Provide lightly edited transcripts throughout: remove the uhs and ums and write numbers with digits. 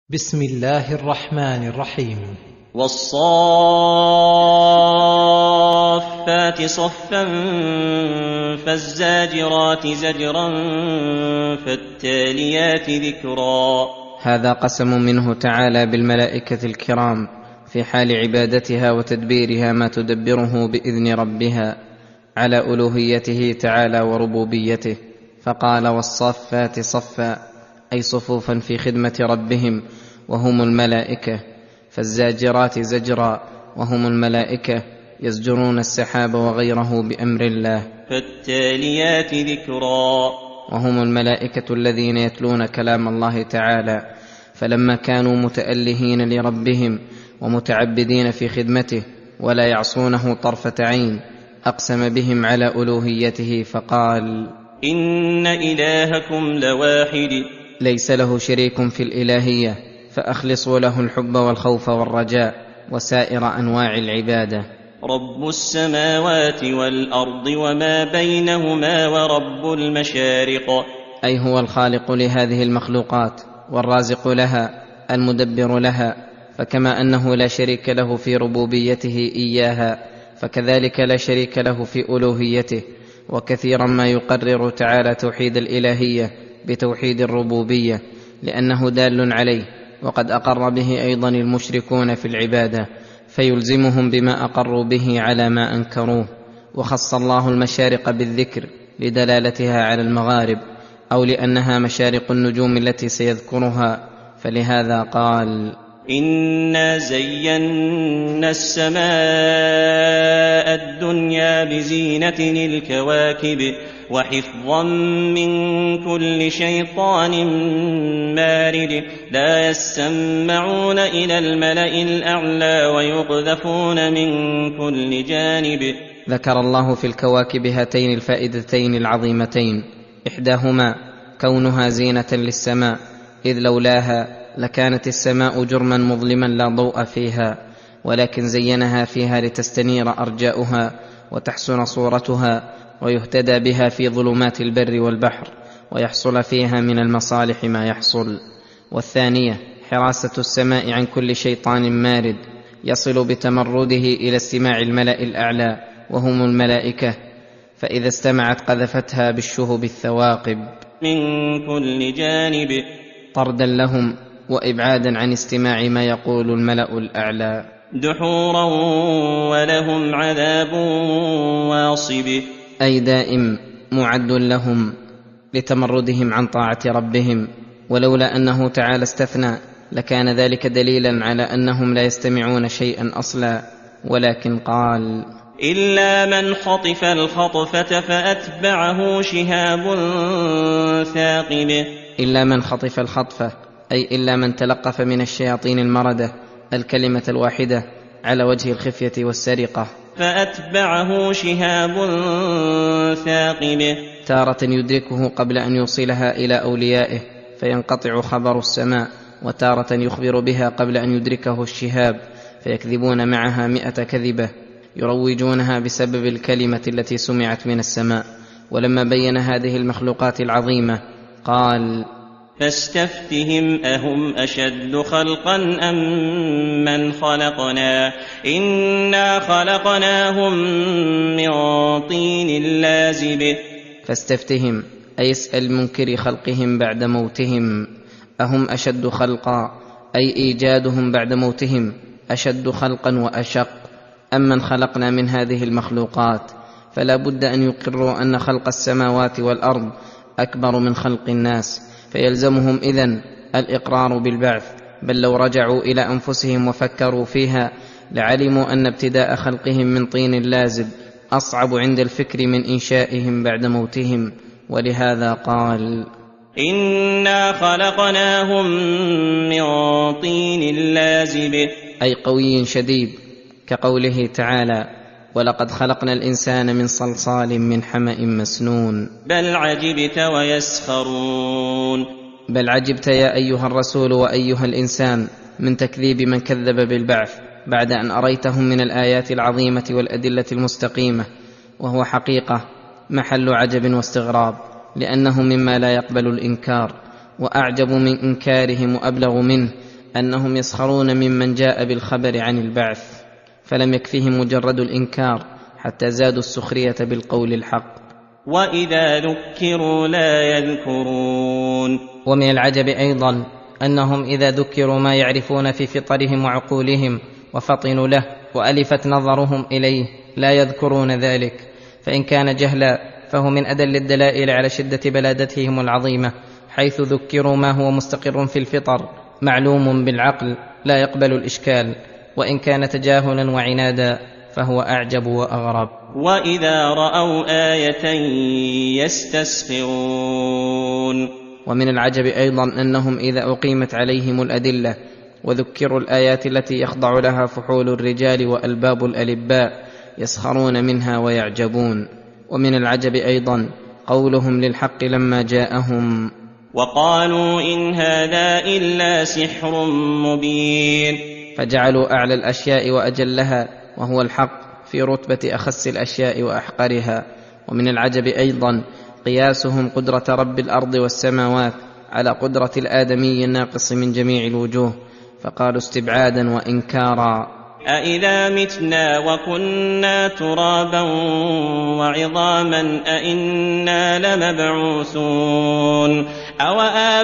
بسم الله الرحمن الرحيم. والصافات صفا فالزاجرات زجرا فالتاليات ذكرا. هذا قسم منه تعالى بالملائكة الكرام في حال عبادتها وتدبيرها ما تدبره بإذن ربها على ألوهيته تعالى وربوبيته، فقال والصافات صفا، أي صفوفا في خدمة ربهم وهم الملائكة، فالزاجرات زجرا وهم الملائكة يزجرون السحاب وغيره بأمر الله، فالتاليات ذكرا وهم الملائكة الذين يتلون كلام الله تعالى، فلما كانوا متألهين لربهم ومتعبدين في خدمته ولا يعصونه طرفة عين أقسم بهم على ألوهيته فقال إن إلهكم لواحد ليس له شريك في الإلهية، فأخلصوا له الحب والخوف والرجاء وسائر أنواع العبادة. رب السماوات والأرض وما بينهما ورب المشارق، أي هو الخالق لهذه المخلوقات والرازق لها المدبر لها، فكما أنه لا شريك له في ربوبيته إياها فكذلك لا شريك له في ألوهيته. وكثيرا ما يقرر تعالى توحيد الإلهية بتوحيد الربوبية لأنه دال عليه، وقد أقر به أيضا المشركون في العبادة، فيلزمهم بما أقروا به على ما أنكروه. وخص الله المشارق بالذكر لدلالتها على المغارب أو لأنها مشارق النجوم التي سيذكرها، فلهذا قال إنا زينا السماء الدنيا بزينة الكواكب وحفظا من كل شيطان مارد لا يسمعون إلى الملأ الأعلى ويقذفون من كل جانب. ذكر الله في الكواكب هاتين الفائدتين العظيمتين، إحداهما كونها زينة للسماء، إذ لولاها لكانت السماء جرما مظلما لا ضوء فيها، ولكن زينها فيها لتستنير أرجاؤها وتحسن صورتها ويهتدى بها في ظلمات البر والبحر ويحصل فيها من المصالح ما يحصل. والثانية حراسة السماء عن كل شيطان مارد يصل بتمرده إلى استماع الملأ الأعلى وهم الملائكة، فإذا استمعت قذفتها بالشهب الثواقب من كل جانب طردا لهم وإبعادا عن استماع ما يقول الملأ الأعلى دحورا ولهم عذاب واصب، أي دائم معد لهم لتمردهم عن طاعة ربهم. ولولا أنه تعالى استثنى لكان ذلك دليلا على أنهم لا يستمعون شيئا أصلا، ولكن قال إلا من خطف الخطفة فأتبعه شهاب ثاقب، إلا من خطف الخطفة، أي إلا من تلقف من الشياطين المردة الكلمة الواحدة على وجه الخفية والسرقة، فأتبعه شهاب ثاقب، تارة يدركه قبل أن يوصلها إلى أوليائه فينقطع خبر السماء، وتارة يخبر بها قبل أن يدركه الشهاب فيكذبون معها 100 كذبة يروجونها بسبب الكلمة التي سمعت من السماء. ولما بين هذه المخلوقات العظيمة قال فاستفتهم أهم أشد خلقا أم من خلقنا إنا خلقناهم من طين لازب. فاستفتهم أي اسأل منكر خلقهم بعد موتهم، أهم أشد خلقا أي إيجادهم بعد موتهم أشد خلقا وأشق أم من خلقنا من هذه المخلوقات، فلا بد أن يقروا أن خلق السماوات والأرض أكبر من خلق الناس، فيلزمهم إذن الإقرار بالبعث. بل لو رجعوا إلى أنفسهم وفكروا فيها لعلموا أن ابتداء خلقهم من طين لازب أصعب عند الفكر من إنشائهم بعد موتهم. ولهذا قال إنا خلقناهم من طين لازب، أي قوي شديد، كقوله تعالى ولقد خلقنا الإنسان من صلصال من حمأ مسنون. بل عجبت ويسخرون، بل عجبت يا أيها الرسول وأيها الإنسان من تكذيب من كذب بالبعث بعد أن أريتهم من الآيات العظيمة والأدلة المستقيمة، وهو حقيقة محل عجب واستغراب، لأنه مما لا يقبل الإنكار، وأعجب من إنكارهم وأبلغ منه أنهم يسخرون ممن جاء بالخبر عن البعث، فلم يكفهم مجرد الإنكار حتى زادوا السخرية بالقول الحق. وإذا ذكروا لا يذكرون. ومن العجب أيضا أنهم إذا ذكروا ما يعرفون في فطرهم وعقولهم وفطنوا له وألفت نظرهم إليه لا يذكرون ذلك، فإن كان جهلا فهو من أدل الدلائل على شدة بلادتهم العظيمة، حيث ذكروا ما هو مستقر في الفطر معلوم بالعقل لا يقبل الإشكال، وإن كان تجاهلا وعنادا فهو أعجب وأغرب. وإذا رأوا آية يستسخرون. ومن العجب أيضا أنهم إذا أقيمت عليهم الأدلة وذكروا الآيات التي يخضع لها فحول الرجال وألباب الألباء يسخرون منها ويعجبون. ومن العجب أيضا قولهم للحق لما جاءهم: وقالوا إن هذا إلا سحر مبين. فجعلوا أعلى الأشياء وأجلها وهو الحق في رتبة أخس الأشياء وأحقرها. ومن العجب أيضا قياسهم قدرة رب الأرض والسماوات على قدرة الآدمي الناقص من جميع الوجوه، فقالوا استبعادا وإنكارا: أإذا متنا وكنا ترابا وعظاما أإنا لمبعوثون أو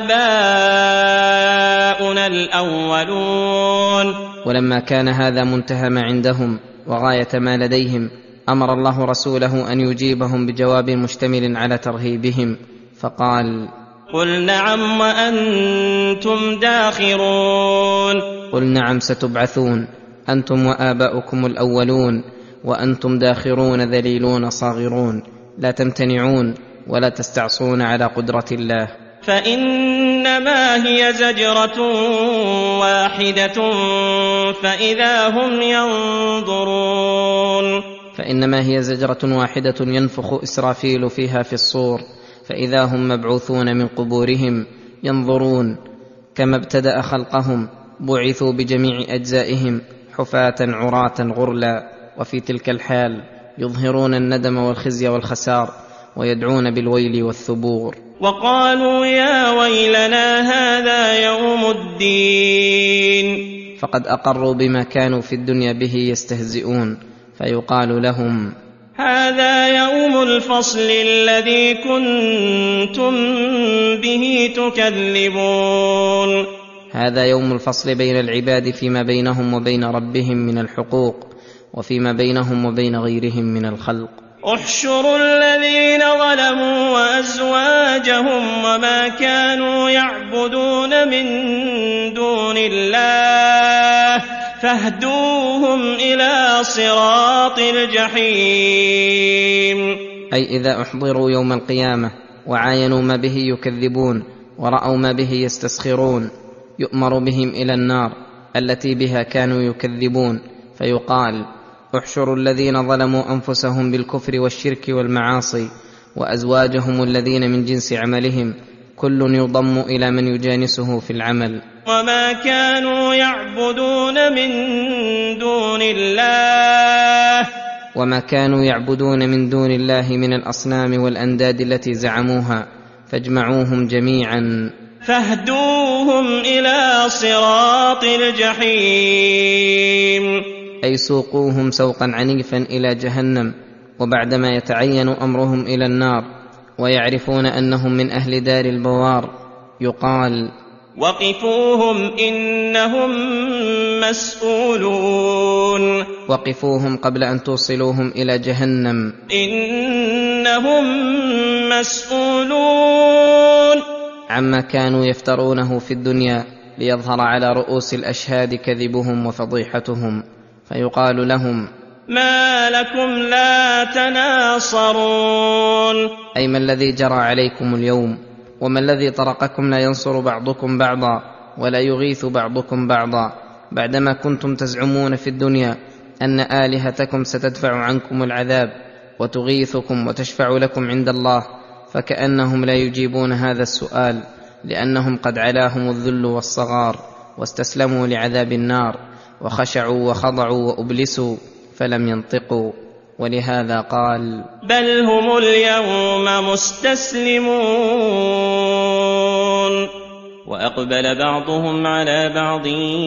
آباؤنا الأولون. ولما كان هذا منتهى ما عندهم وغاية ما لديهم، أمر الله رسوله أن يجيبهم بجواب مشتمل على ترهيبهم، فقال: قل نعم وأنتم داخرون. قل نعم ستبعثون أنتم وآباؤكم الأولون، وأنتم داخرون ذليلون صاغرون، لا تمتنعون ولا تستعصون على قدرة الله. فإنما هي زجرة واحدة فإذا هم ينظرون. فإنما هي زجرة واحدة ينفخ إسرافيل فيها في الصور، فإذا هم مبعوثون من قبورهم ينظرون. كما ابتدأ خلقهم بعثوا بجميع أجزائهم حفاة عراة غرلا، وفي تلك الحال يظهرون الندم والخزي والخسار ويدعون بالويل والثبور. وقالوا يا ويلنا هذا يوم الدين. فقد أقروا بما كانوا في الدنيا به يستهزئون، فيقال لهم: هذا يوم الفصل الذي كنتم به تكذبون. هذا يوم الفصل بين العباد فيما بينهم وبين ربهم من الحقوق، وفيما بينهم وبين غيرهم من الخلق. احشروا الذين ظلموا وأزواجهم وما كانوا يعبدون من دون الله فاهدوهم إلى صراط الجحيم. أي إذا أحضروا يوم القيامة وعاينوا ما به يكذبون ورأوا ما به يستسخرون، يؤمر بهم إلى النار التي بها كانوا يكذبون، فيقال: احشروا الذين ظلموا أنفسهم بالكفر والشرك والمعاصي وأزواجهم الذين من جنس عملهم، كل يضم إلى من يجانسه في العمل. وما كانوا يعبدون من دون الله وما كانوا يعبدون من دون الله من الأصنام والأنداد التي زعموها، فاجمعوهم جميعا فاهدوهم إلى صراط الجحيم. أي سوقوهم سوقا عنيفا إلى جهنم، وبعدما يتعين أمرهم إلى النار ويعرفون أنهم من أهل دار البوار يقال: وقفوهم إنهم مسؤولون. وقفوهم قبل أن توصلوهم إلى جهنم، إنهم مسؤولون عما كانوا يفترونه في الدنيا ليظهر على رؤوس الأشهاد كذبهم وفضيحتهم، فيقال لهم: ما لكم لا تناصرون. أي ما الذي جرى عليكم اليوم؟ وما الذي طرقكم لا ينصر بعضكم بعضا ولا يغيث بعضكم بعضا، بعدما كنتم تزعمون في الدنيا أن آلهتكم ستدفع عنكم العذاب وتغيثكم وتشفع لكم عند الله؟ فكأنهم لا يجيبون هذا السؤال، لأنهم قد علاهم الذل والصغار واستسلموا لعذاب النار وخشعوا وخضعوا وأبلسوا فلم ينطقوا. ولهذا قال: بل هم اليوم مستسلمون. وأقبل بعضهم على بعض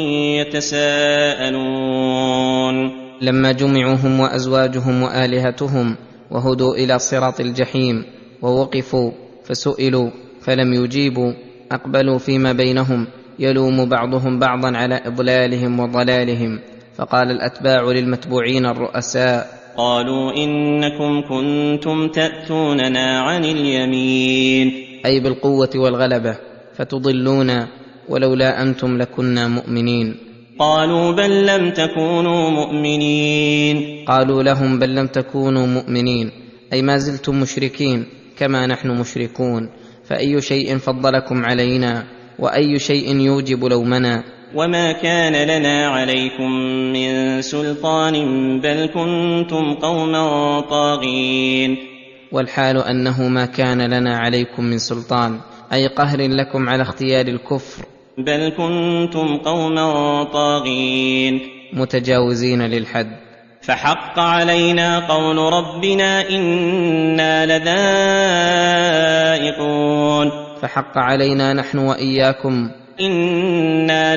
يتساءلون. لما جمعوا هم وأزواجهم وآلهتهم وهدوا إلى صراط الجحيم ووقفوا فسئلوا فلم يجيبوا، أقبلوا فيما بينهم يلوم بعضهم بعضا على إضلالهم وضلالهم. فقال الأتباع للمتبوعين الرؤساء: قالوا إنكم كنتم تأتوننا عن اليمين، أي بالقوة والغلبة، فتضلونا، ولولا أنتم لكنا مؤمنين. قالوا بل لم تكونوا مؤمنين. قالوا لهم: بل لم تكونوا مؤمنين، أي ما زلتم مشركين كما نحن مشركون، فأي شيء فضلكم علينا، وأي شيء يوجب لومنا؟ وما كان لنا عليكم من سلطان بل كنتم قوما طاغين. والحال أنه ما كان لنا عليكم من سلطان، أي قهر لكم على اختيار الكفر، بل كنتم قوما طاغين متجاوزين للحد. فحق علينا قول ربنا إنا لذائقون. فحق علينا نحن وإياكم إنا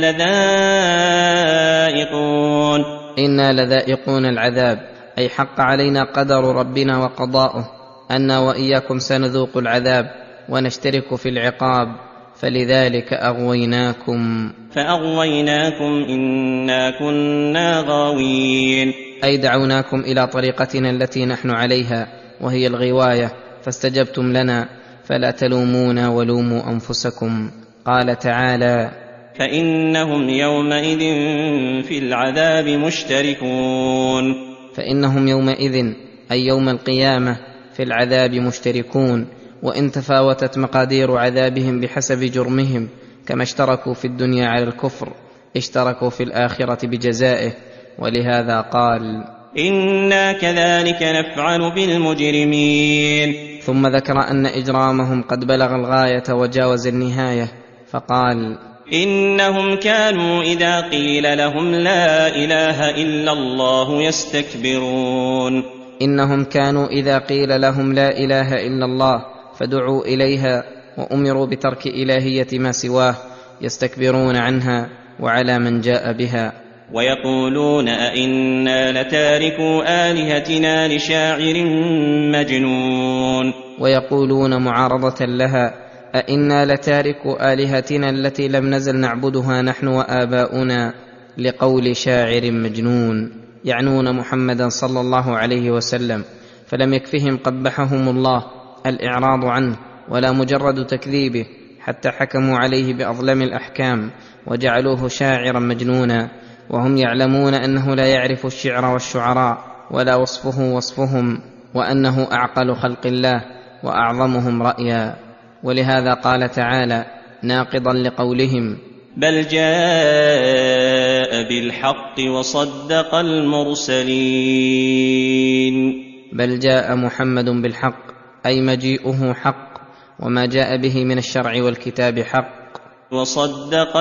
لذائقون. إنا لذائقون العذاب، أي حق علينا قدر ربنا وقضاؤه أنا وإياكم سنذوق العذاب ونشترك في العقاب، فلذلك أغويناكم. فأغويناكم إنا كنا غاوين، أي دعوناكم إلى طريقتنا التي نحن عليها وهي الغواية، فاستجبتم لنا، فلا تلومونا ولوموا أنفسكم. قال تعالى: فإنهم يومئذ في العذاب مشتركون. فإنهم يومئذ، أي يوم القيامة، في العذاب مشتركون، وإن تفاوتت مقادير عذابهم بحسب جرمهم، كما اشتركوا في الدنيا على الكفر اشتركوا في الآخرة بجزائه. ولهذا قال: إنا كذلك نفعل بالمجرمين. ثم ذكر أن إجرامهم قد بلغ الغاية وجاوز النهاية، فقال: إنهم كانوا إذا قيل لهم لا إله إلا الله يستكبرون. إنهم كانوا إذا قيل لهم لا إله إلا الله فدعوا إليها وأمروا بترك إلهية ما سواه يستكبرون عنها وعلى من جاء بها. ويقولون أئنا لتاركوا آلهتنا لشاعر مجنون. ويقولون معارضة لها: أئنا لتاركوا آلهتنا التي لم نزل نعبدها نحن وآباؤنا لقول شاعر مجنون، يعنون محمدا صلى الله عليه وسلم، فلم يكفهم قبحهم الله الإعراض عنه ولا مجرد تكذيبه، حتى حكموا عليه بأظلم الأحكام وجعلوه شاعرا مجنونا، وهم يعلمون أنه لا يعرف الشعر والشعراء ولا وصفه وصفهم، وأنه أعقل خلق الله وأعظمهم رأيا. ولهذا قال تعالى ناقضا لقولهم: بل جاء بالحق وصدق المرسلين. بل جاء محمد بالحق، أي مجيئه حق، وما جاء به من الشرع والكتاب حق. وصدق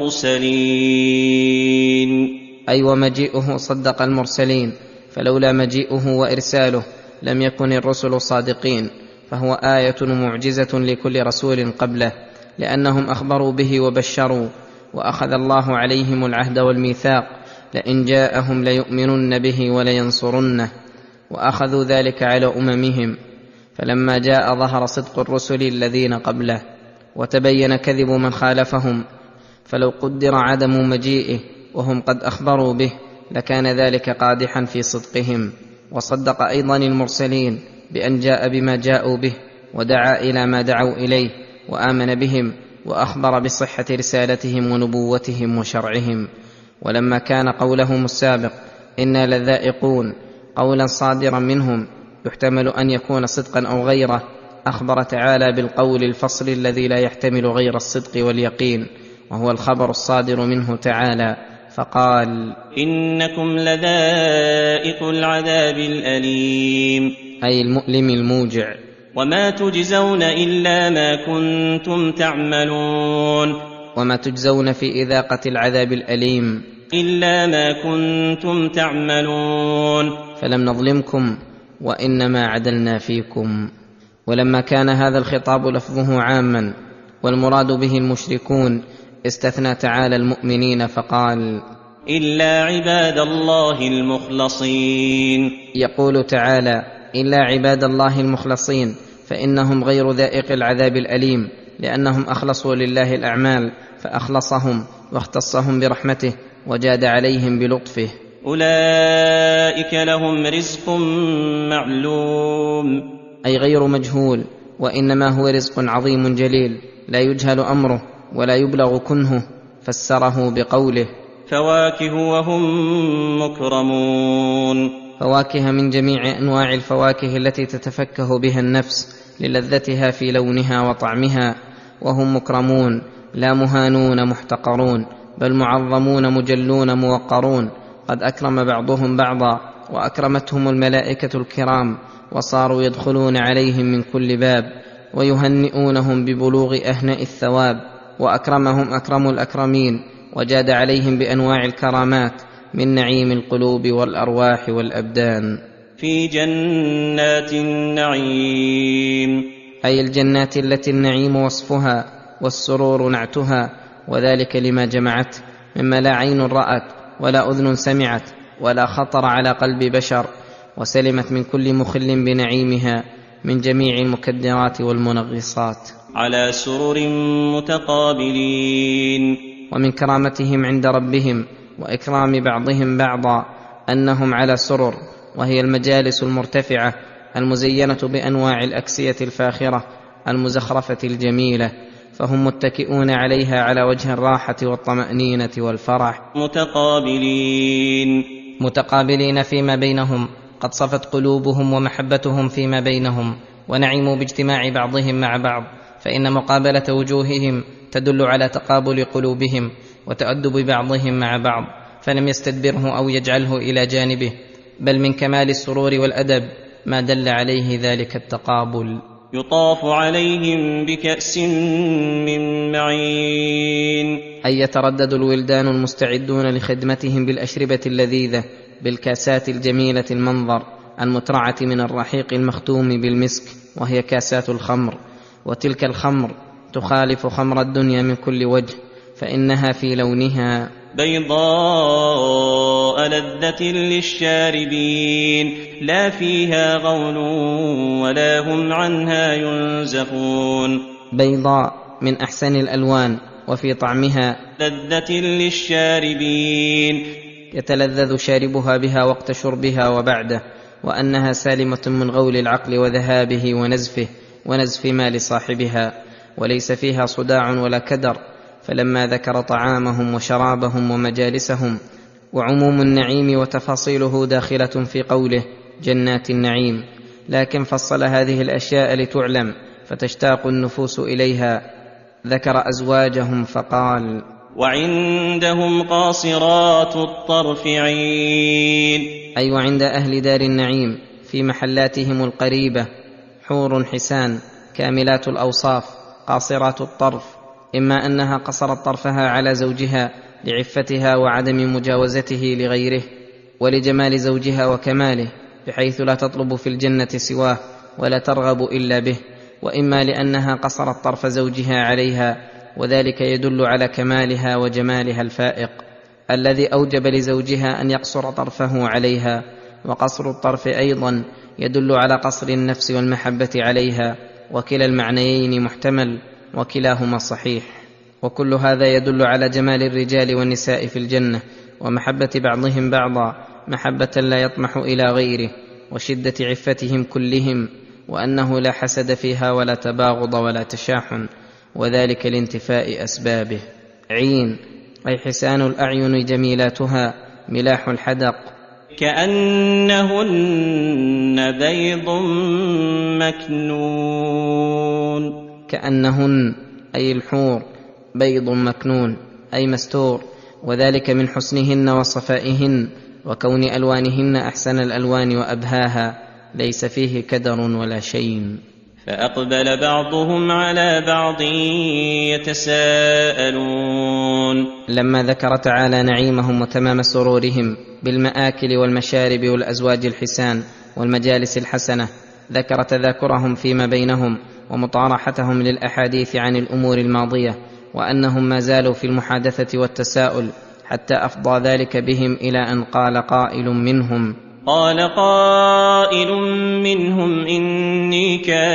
المرسلين، أي ومجيئه صدق المرسلين، فلولا مجيئه وإرساله لم يكن الرسل صادقين، فهو آية ومعجزة لكل رسول قبله، لأنهم أخبروا به وبشروا، وأخذ الله عليهم العهد والميثاق لئن جاءهم ليؤمنن به ولينصرنه، وأخذوا ذلك على أممهم، فلما جاء ظهر صدق الرسل الذين قبله وتبين كذب من خالفهم، فلو قدر عدم مجيئه وهم قد أخبروا به لكان ذلك قادحا في صدقهم. وصدق أيضا المرسلين بأن جاء بما جاءوا به ودعا إلى ما دعوا إليه وآمن بهم وأخبر بصحة رسالتهم ونبوتهم وشرعهم. ولما كان قولهم السابق إنا لذائقون قولا صادرا منهم يحتمل أن يكون صدقا أو غيره، أخبر تعالى بالقول الفصل الذي لا يحتمل غير الصدق واليقين، وهو الخبر الصادر منه تعالى، فقال: إنكم لذائق العذاب الأليم، أي المؤلم الموجع. وما تجزون إلا ما كنتم تعملون. وما تجزون في إذاقة العذاب الأليم إلا ما كنتم تعملون. فلم نظلمكم وإنما عدلنا فيكم. ولما كان هذا الخطاب لفظه عاما والمراد به المشركون. استثنى تعالى المؤمنين فقال: إلا عباد الله المخلصين. يقول تعالى: إلا عباد الله المخلصين، فإنهم غير ذائق العذاب الأليم، لأنهم أخلصوا لله الأعمال فأخلصهم واختصهم برحمته وجاد عليهم بلطفه. أولئك لهم رزق معلوم، أي غير مجهول، وإنما هو رزق عظيم جليل لا يجهل أمره ولا يبلغ كنهه. فسره بقوله: فواكه وهم مكرمون. فواكه من جميع أنواع الفواكه التي تتفكه بها النفس للذتها في لونها وطعمها. وهم مكرمون، لا مهانون محتقرون، بل معظمون مجلون موقرون. قد أكرم بعضهم بعضا، وأكرمتهم الملائكة الكرام، وصاروا يدخلون عليهم من كل باب ويهنئونهم ببلوغ أهنأ الثواب. وأكرمهم أكرم الأكرمين، وجاد عليهم بأنواع الكرامات من نعيم القلوب والأرواح والأبدان. في جنات النعيم، أي الجنات التي النعيم وصفها والسرور نعتها، وذلك لما جمعت مما لا عين رأت ولا أذن سمعت ولا خطر على قلب بشر، وسلمت من كل مخل بنعيمها من جميع المكدرات والمنغصات. على سرر متقابلين. ومن كرامتهم عند ربهم وإكرام بعضهم بعضا أنهم على سرر، وهي المجالس المرتفعة المزينة بأنواع الأكسية الفاخرة المزخرفة الجميلة، فهم متكئون عليها على وجه الراحة والطمأنينة والفرح. متقابلين فيما بينهم، قد صفت قلوبهم ومحبتهم فيما بينهم، ونعموا باجتماع بعضهم مع بعض، فإن مقابلة وجوههم تدل على تقابل قلوبهم وتأدب بعضهم مع بعض، فلم يستدبره أو يجعله إلى جانبه، بل من كمال السرور والأدب ما دل عليه ذلك التقابل. يطاف عليهم بكأس من معين، أي يتردد الولدان المستعدون لخدمتهم بالأشربة اللذيذة بالكاسات الجميلة المنظر المترعة من الرحيق المختوم بالمسك، وهي كاسات الخمر. وتلك الخمر تخالف خمر الدنيا من كل وجه، فإنها في لونها بيضاء لذة للشاربين، لا فيها غول ولا هم عنها ينزفون. بيضاء من أحسن الألوان، وفي طعمها لذة للشاربين، يتلذذ شاربها بها وقت شربها وبعده، وأنها سالمة من غول العقل وذهابه ونزف ما لصاحبها، وليس فيها صداع ولا كدر. فلما ذكر طعامهم وشرابهم ومجالسهم وعموم النعيم وتفاصيله داخلة في قوله جنات النعيم، لكن فصل هذه الأشياء لتعلم فتشتاق النفوس إليها. ذكر أزواجهم فقال: وعندهم قاصرات الطرف عين، أي وعند أهل دار النعيم في محلاتهم القريبة حور حسان كاملات الأوصاف قاصرات الطرف، إما أنها قصرت طرفها على زوجها لعفتها وعدم مجاوزته لغيره ولجمال زوجها وكماله، بحيث لا تطلب في الجنة سواه ولا ترغب إلا به، وإما لأنها قصرت طرف زوجها عليها، وذلك يدل على كمالها وجمالها الفائق الذي أوجب لزوجها أن يقصر طرفه عليها. وقصر الطرف أيضا يدل على قصر النفس والمحبة عليها، وكلا المعنيين محتمل وكلاهما صحيح. وكل هذا يدل على جمال الرجال والنساء في الجنة، ومحبة بعضهم بعضا محبة لا يطمح إلى غيره، وشدة عفتهم كلهم، وأنه لا حسد فيها ولا تباغض ولا تشاحن، وذلك لانتفاء أسبابه. عين أي حسان الأعين جميلاتها ملاح الحدق، كأنهن بيض مكنون. كأنهن أي الحور بيض مكنون أي مستور، وذلك من حسنهن وصفائهن وكون ألوانهن أحسن الألوان وأبهاها، ليس فيه كدر ولا شيء. فأقبل بعضهم على بعض يتساءلون. لما ذكر تعالى نعيمهم وتمام سرورهم بالمآكل والمشارب والأزواج الحسان والمجالس الحسنة، ذكر تذاكرهم فيما بينهم ومطارحتهم للأحاديث عن الأمور الماضية، وأنهم ما زالوا في المحادثة والتساؤل، حتى أفضى ذلك بهم إلى أن قال قائل منهم إني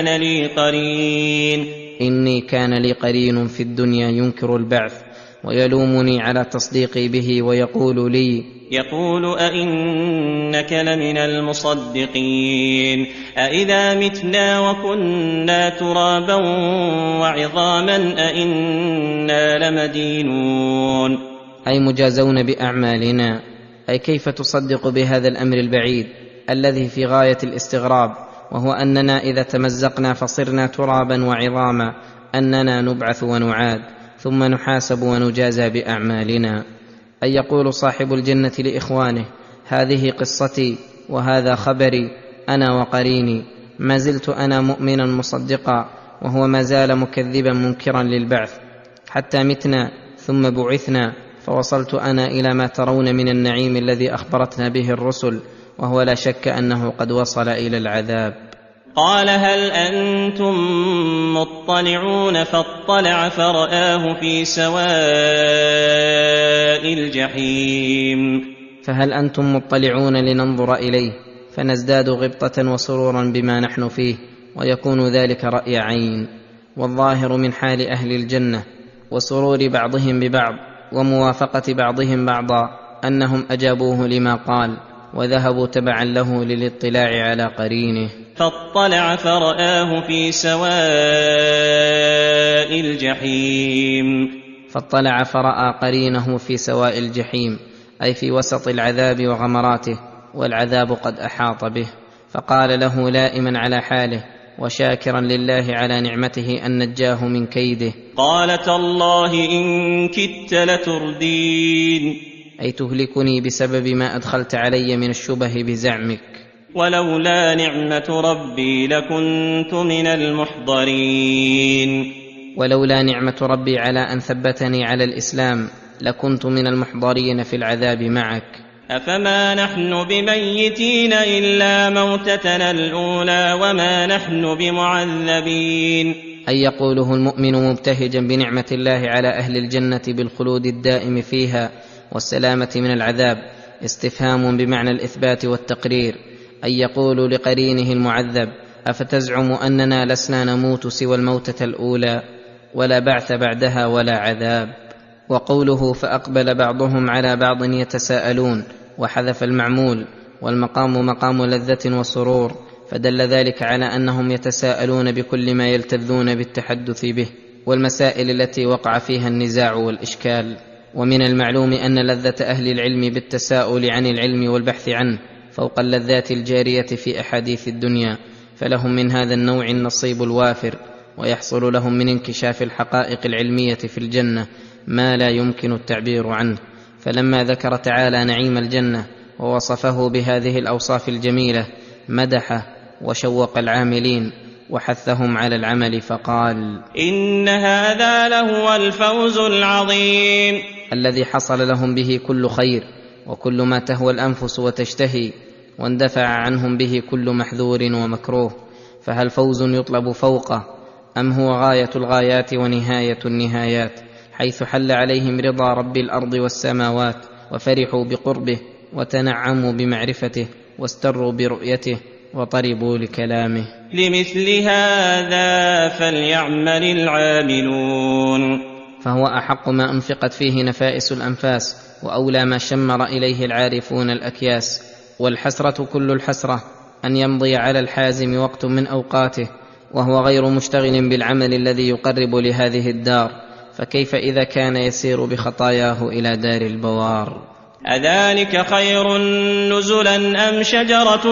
كان لي قرين في الدنيا ينكر البعث ويلومني على تصديقي به، يقول أئنك لمن المصدقين أئذا متنا وكنا ترابا وعظاما أئنا لمدينون، أي مجازون بأعمالنا. أي كيف تصدق بهذا الأمر البعيد الذي في غاية الاستغراب، وهو أننا إذا تمزقنا فصرنا ترابا وعظاما أننا نبعث ونعاد ثم نحاسب ونجازى بأعمالنا. أي يقول صاحب الجنة لإخوانه: هذه قصتي وهذا خبري أنا وقريني، ما زلت أنا مؤمنا مصدقا وهو ما زال مكذبا منكرا للبعث، حتى متنا ثم بعثنا، فوصلت أنا إلى ما ترون من النعيم الذي أخبرتنا به الرسل، وهو لا شك أنه قد وصل إلى العذاب. قال: هل أنتم مطلعون؟ فاطلع فرآه في سواء الجحيم. فهل أنتم مطلعون لننظر إليه فنزداد غبطة وسرورا بما نحن فيه، ويكون ذلك رأي عين. والظاهر من حال أهل الجنة وسرور بعضهم ببعض وموافقة بعضهم بعضا أنهم أجابوه لما قال وذهبوا تبعا له للاطلاع على قرينه. فاطلع فرآه في سواء الجحيم. فاطلع فرأى قرينه في سواء الجحيم، أي في وسط العذاب وغمراته، والعذاب قد أحاط به، فقال له لائما على حاله وشاكرا لله على نعمته أن نجاه من كيده: قال: تالله إن كدت لتردين. أي تهلكني بسبب ما أدخلت علي من الشبه بزعمك. ولولا نعمة ربي لكنت من المحضرين. ولولا نعمة ربي على أن ثبتني على الإسلام لكنت من المحضرين في العذاب معك. أفما نحن بميتين إلا موتتنا الأولى وما نحن بمعذبين. أي يقوله المؤمن مبتهجا بنعمة الله على أهل الجنة بالخلود الدائم فيها والسلامة من العذاب، استفهام بمعنى الإثبات والتقرير. أي يقول لقرينه المعذب: أفتزعم أننا لسنا نموت سوى الموتة الأولى ولا بعث بعدها ولا عذاب. وقوله فأقبل بعضهم على بعض يتساءلون، وحذف المعمول، والمقام مقام لذة وسرور، فدل ذلك على أنهم يتساءلون بكل ما يلتذون بالتحدث به والمسائل التي وقع فيها النزاع والإشكال. ومن المعلوم أن لذة أهل العلم بالتساؤل عن العلم والبحث عنه فوق اللذات الجارية في أحاديث الدنيا، فلهم من هذا النوع النصيب الوافر، ويحصل لهم من انكشاف الحقائق العلمية في الجنة ما لا يمكن التعبير عنه. فلما ذكر تعالى نعيم الجنة ووصفه بهذه الأوصاف الجميلة مدحه وشوق العاملين وحثهم على العمل، فقال: إن هذا لهو الفوز العظيم، الذي حصل لهم به كل خير وكل ما تهوى الأنفس وتشتهي، واندفع عنهم به كل محذور ومكروه. فهل فوز يطلب فوقه، أم هو غاية الغايات ونهاية النهايات، حيث حل عليهم رضا رب الأرض والسماوات، وفرحوا بقربه وتنعموا بمعرفته واستروا برؤيته وطربوا لكلامه. لمثل هذا فليعمل العاملون. فهو أحق ما أنفقت فيه نفائس الأنفاس، وأولى ما شمر إليه العارفون الأكياس. والحسرة كل الحسرة أن يمضي على الحازم وقت من أوقاته وهو غير مشتغل بالعمل الذي يقرب لهذه الدار، فكيف إذا كان يسير بخطاياه إلى دار البوار؟ أذلك خير نزلا أم شجرة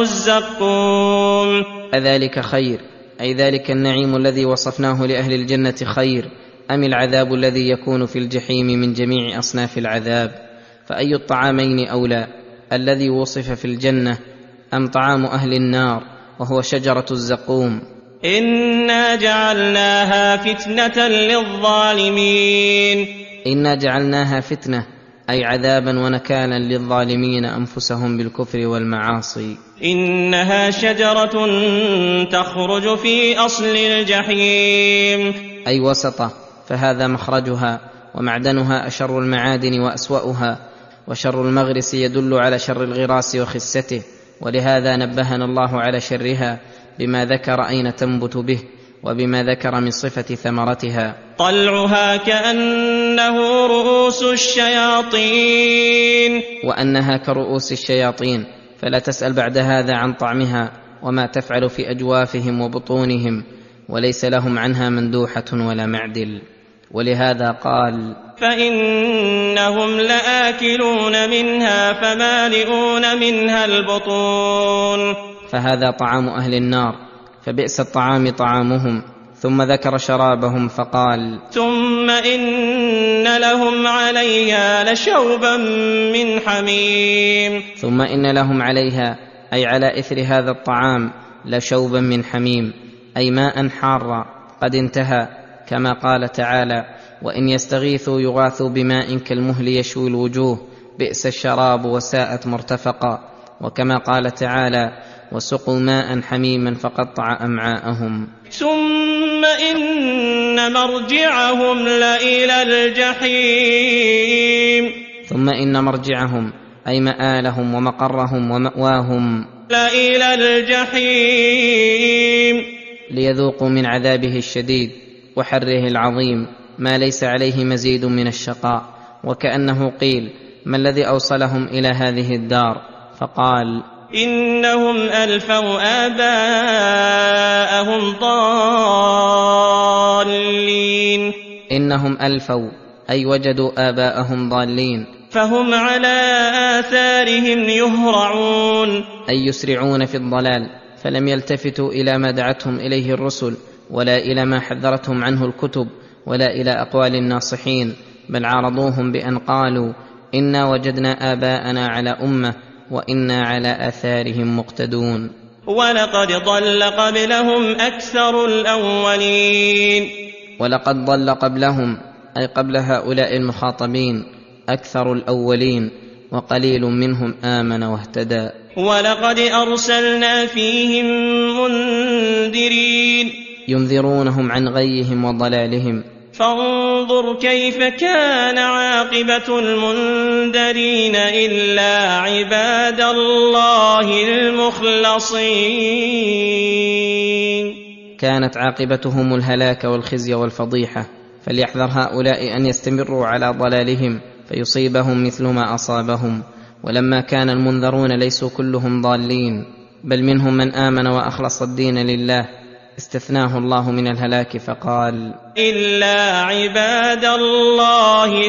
الزقوم؟ أذلك خير، أي ذلك النعيم الذي وصفناه لأهل الجنة خير، أم العذاب الذي يكون في الجحيم من جميع أصناف العذاب؟ فأي الطعامين أولى، الذي وصف في الجنة أم طعام أهل النار وهو شجرة الزقوم؟ إنا جعلناها فتنة للظالمين. إنا جعلناها فتنة، أي عذابا ونكالا للظالمين أنفسهم بالكفر والمعاصي. إنها شجرة تخرج في أصل الجحيم، أي وسطة، فهذا مخرجها، ومعدنها أشر المعادن وأسوأها، وشر المغرس يدل على شر الغراس وخسته، ولهذا نبهنا الله على شرها بما ذكر أين تنبت به، وبما ذكر من صفة ثمرتها. طلعها كأنه رؤوس الشياطين، وأنها كرؤوس الشياطين، فلا تسأل بعد هذا عن طعمها وما تفعل في أجوافهم وبطونهم، وليس لهم عنها مندوحة ولا معدل. ولهذا قال: فإنهم لآكلون منها فمالئون منها البطون. فهذا طعام أهل النار، فبئس الطعام طعامهم. ثم ذكر شرابهم فقال: ثم إن لهم عليها لشوبا من حميم. ثم إن لهم عليها، أي على إثر هذا الطعام، لشوبا من حميم، أي ماء حارا قد انتهى، كما قال تعالى: وإن يستغيثوا يغاثوا بماء كالمهل يشوي الوجوه بئس الشراب وساءت مرتفقا. وكما قال تعالى: وسقوا ماء حميما فقطع أمعاءهم. ثم إن مرجعهم لإلى الجحيم. ثم إن مرجعهم، أي مآلهم ومقرهم ومأواهم، لإلى الجحيم، ليذوقوا من عذابه الشديد وحره العظيم ما ليس عليه مزيد من الشقاء. وكأنه قيل: ما الذي أوصلهم إلى هذه الدار؟ فقال: إنهم ألفوا آباءهم ضالين. إنهم ألفوا، أي وجدوا آباءهم ضالين، فهم على آثارهم يهرعون، أي يسرعون في الضلال، فلم يلتفتوا إلى ما دعتهم إليه الرسل، ولا إلى ما حذرتهم عنه الكتب، ولا إلى أقوال الناصحين، بل عارضوهم بأن قالوا: إنا وجدنا آباءنا على أمة وإنا على آثارهم مقتدون. ولقد ضل قبلهم أكثر الأولين. ولقد ضل قبلهم، أي قبل هؤلاء المخاطبين، أكثر الأولين، وقليل منهم آمن واهتدى. ولقد أرسلنا فيهم منذرين، ينذرونهم عن غيهم وضلالهم. فانظر كيف كان عاقبة المنذرين إلا عباد الله المخلصين. كانت عاقبتهم الهلاك والخزي والفضيحة، فليحذر هؤلاء أن يستمروا على ضلالهم فيصيبهم مثل ما أصابهم. ولما كان المنذرون ليسوا كلهم ضالين، بل منهم من آمن وأخلص الدين لله، استثناه الله من الهلاك فقال: إلا عباد الله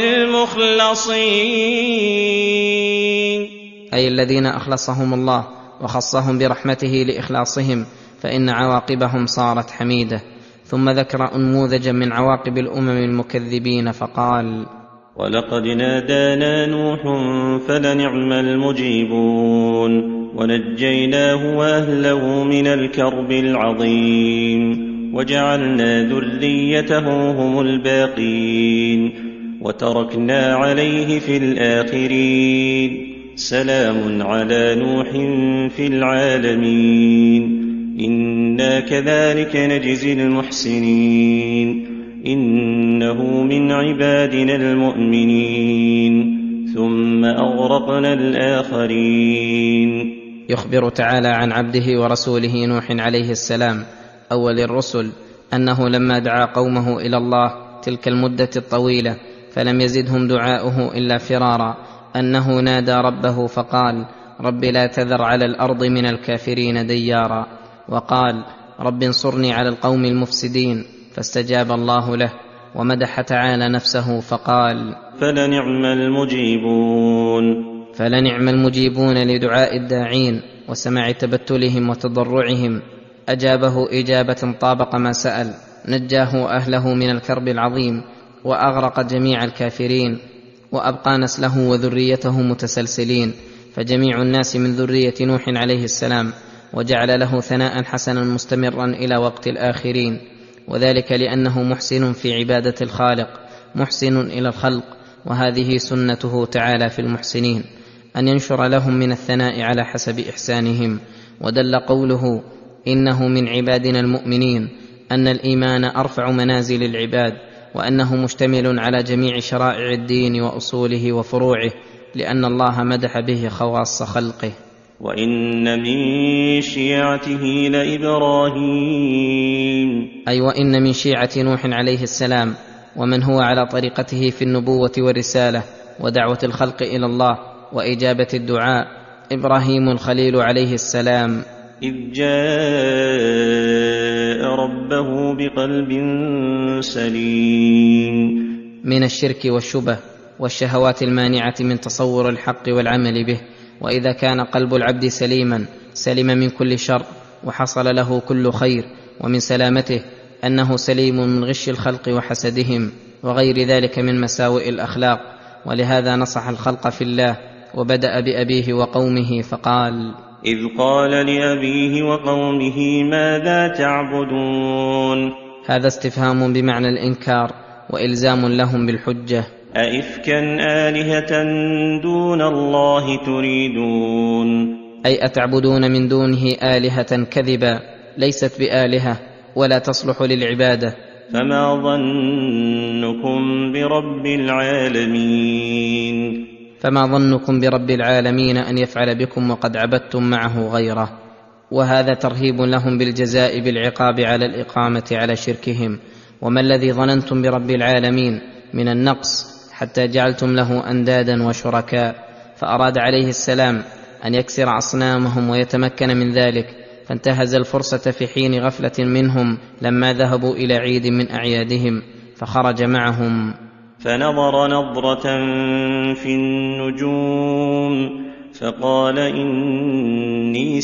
المخلصين، أي الذين أخلصهم الله وخصهم برحمته لإخلاصهم، فإن عواقبهم صارت حميدة. ثم ذكر أنموذجا من عواقب الأمم المكذبين فقال: ولقد نادانا نوح فلنعم المجيبون ونجيناه وأهله من الكرب العظيم وجعلنا ذريته هم الباقين وتركنا عليه في الآخرين سلام على نوح في العالمين إنا كذلك نجزي المحسنين إنه من عبادنا المؤمنين ثم أغرقنا الآخرين. يخبر تعالى عن عبده ورسوله نوح عليه السلام أول الرسل أنه لما دعا قومه إلى الله تلك المدة الطويلة فلم يزدهم دعاؤه إلا فرارا، أنه نادى ربه فقال: رب لا تذر على الأرض من الكافرين ديارا، وقال: رب انصرني على القوم المفسدين، فاستجاب الله له. ومدح تعالى نفسه فقال: فلنعم المجيبون لدعاء الداعين وسماع تبتلهم وتضرعهم. أجابه إجابة طابق ما سأل، نجاه أهله من الكرب العظيم وأغرق جميع الكافرين، وأبقى نسله وذريته متسلسلين، فجميع الناس من ذرية نوح عليه السلام، وجعل له ثناء حسنا مستمرا إلى وقت الآخرين، وذلك لأنه محسن في عبادة الخالق، محسن إلى الخلق، وهذه سنته تعالى في المحسنين أن ينشر لهم من الثناء على حسب إحسانهم. ودل قوله إنه من عبادنا المؤمنين أن الإيمان أرفع منازل العباد، وأنه مشتمل على جميع شرائع الدين وأصوله وفروعه، لأن الله مدح به خواص خلقه. وإن من شيعته لإبراهيم، أي وإن من شيعة نوح عليه السلام ومن هو على طريقته في النبوة والرسالة ودعوة الخلق إلى الله وإجابة الدعاء إبراهيم الخليل عليه السلام، إذ جاء ربه بقلب سليم من الشرك والشبه والشهوات المانعة من تصور الحق والعمل به. وإذا كان قلب العبد سليما سلم من كل شر وحصل له كل خير، ومن سلامته أنه سليم من غش الخلق وحسدهم وغير ذلك من مساوئ الأخلاق. ولهذا نصح الخلق في الله وبدأ بأبيه وقومه فقال: إذ قال لأبيه وقومه ماذا تعبدون. هذا استفهام بمعنى الإنكار وإلزام لهم بالحجة. أئفكا آلهة دون الله تريدون، أي أتعبدون من دونه آلهة كذبا ليست بآلهة ولا تصلح للعبادة. فما ظنكم برب العالمين. فما ظنكم برب العالمين أن يفعل بكم وقد عبدتم معه غيره. وهذا ترهيب لهم بالجزاء بالعقاب على الإقامة على شركهم. وما الذي ظننتم برب العالمين من النقص حتى جعلتم له أندادا وشركاء؟ فأراد عليه السلام أن يكسر أصنامهم ويتمكن من ذلك، فانتهز الفرصة في حين غفلة منهم لما ذهبوا إلى عيد من أعيادهم فخرج معهم، فنظر نظرة في النجوم فقال إني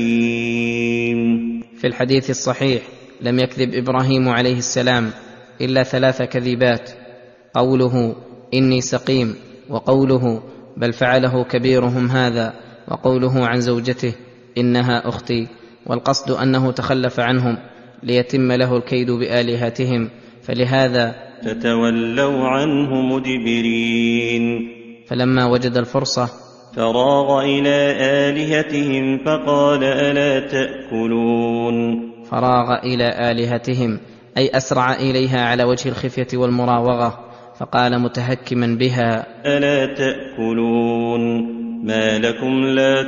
سقيم. في الحديث الصحيح لم يكذب إبراهيم عليه السلام إلا 3 كذبات: قوله إني سقيم، وقوله بل فعله كبيرهم هذا، وقوله عن زوجته إنها أختي. والقصد أنه تخلف عنهم ليتم له الكيد بآلهتهم، فلهذا فتولوا عنه مدبرين. فلما وجد الفرصة فراغ إلى آلهتهم فقال ألا تأكلون. فراغ إلى آلهتهم أي أسرع إليها على وجه الخفية والمراوغة، فقال متهكما بها: ألا تأكلون ما لكم لا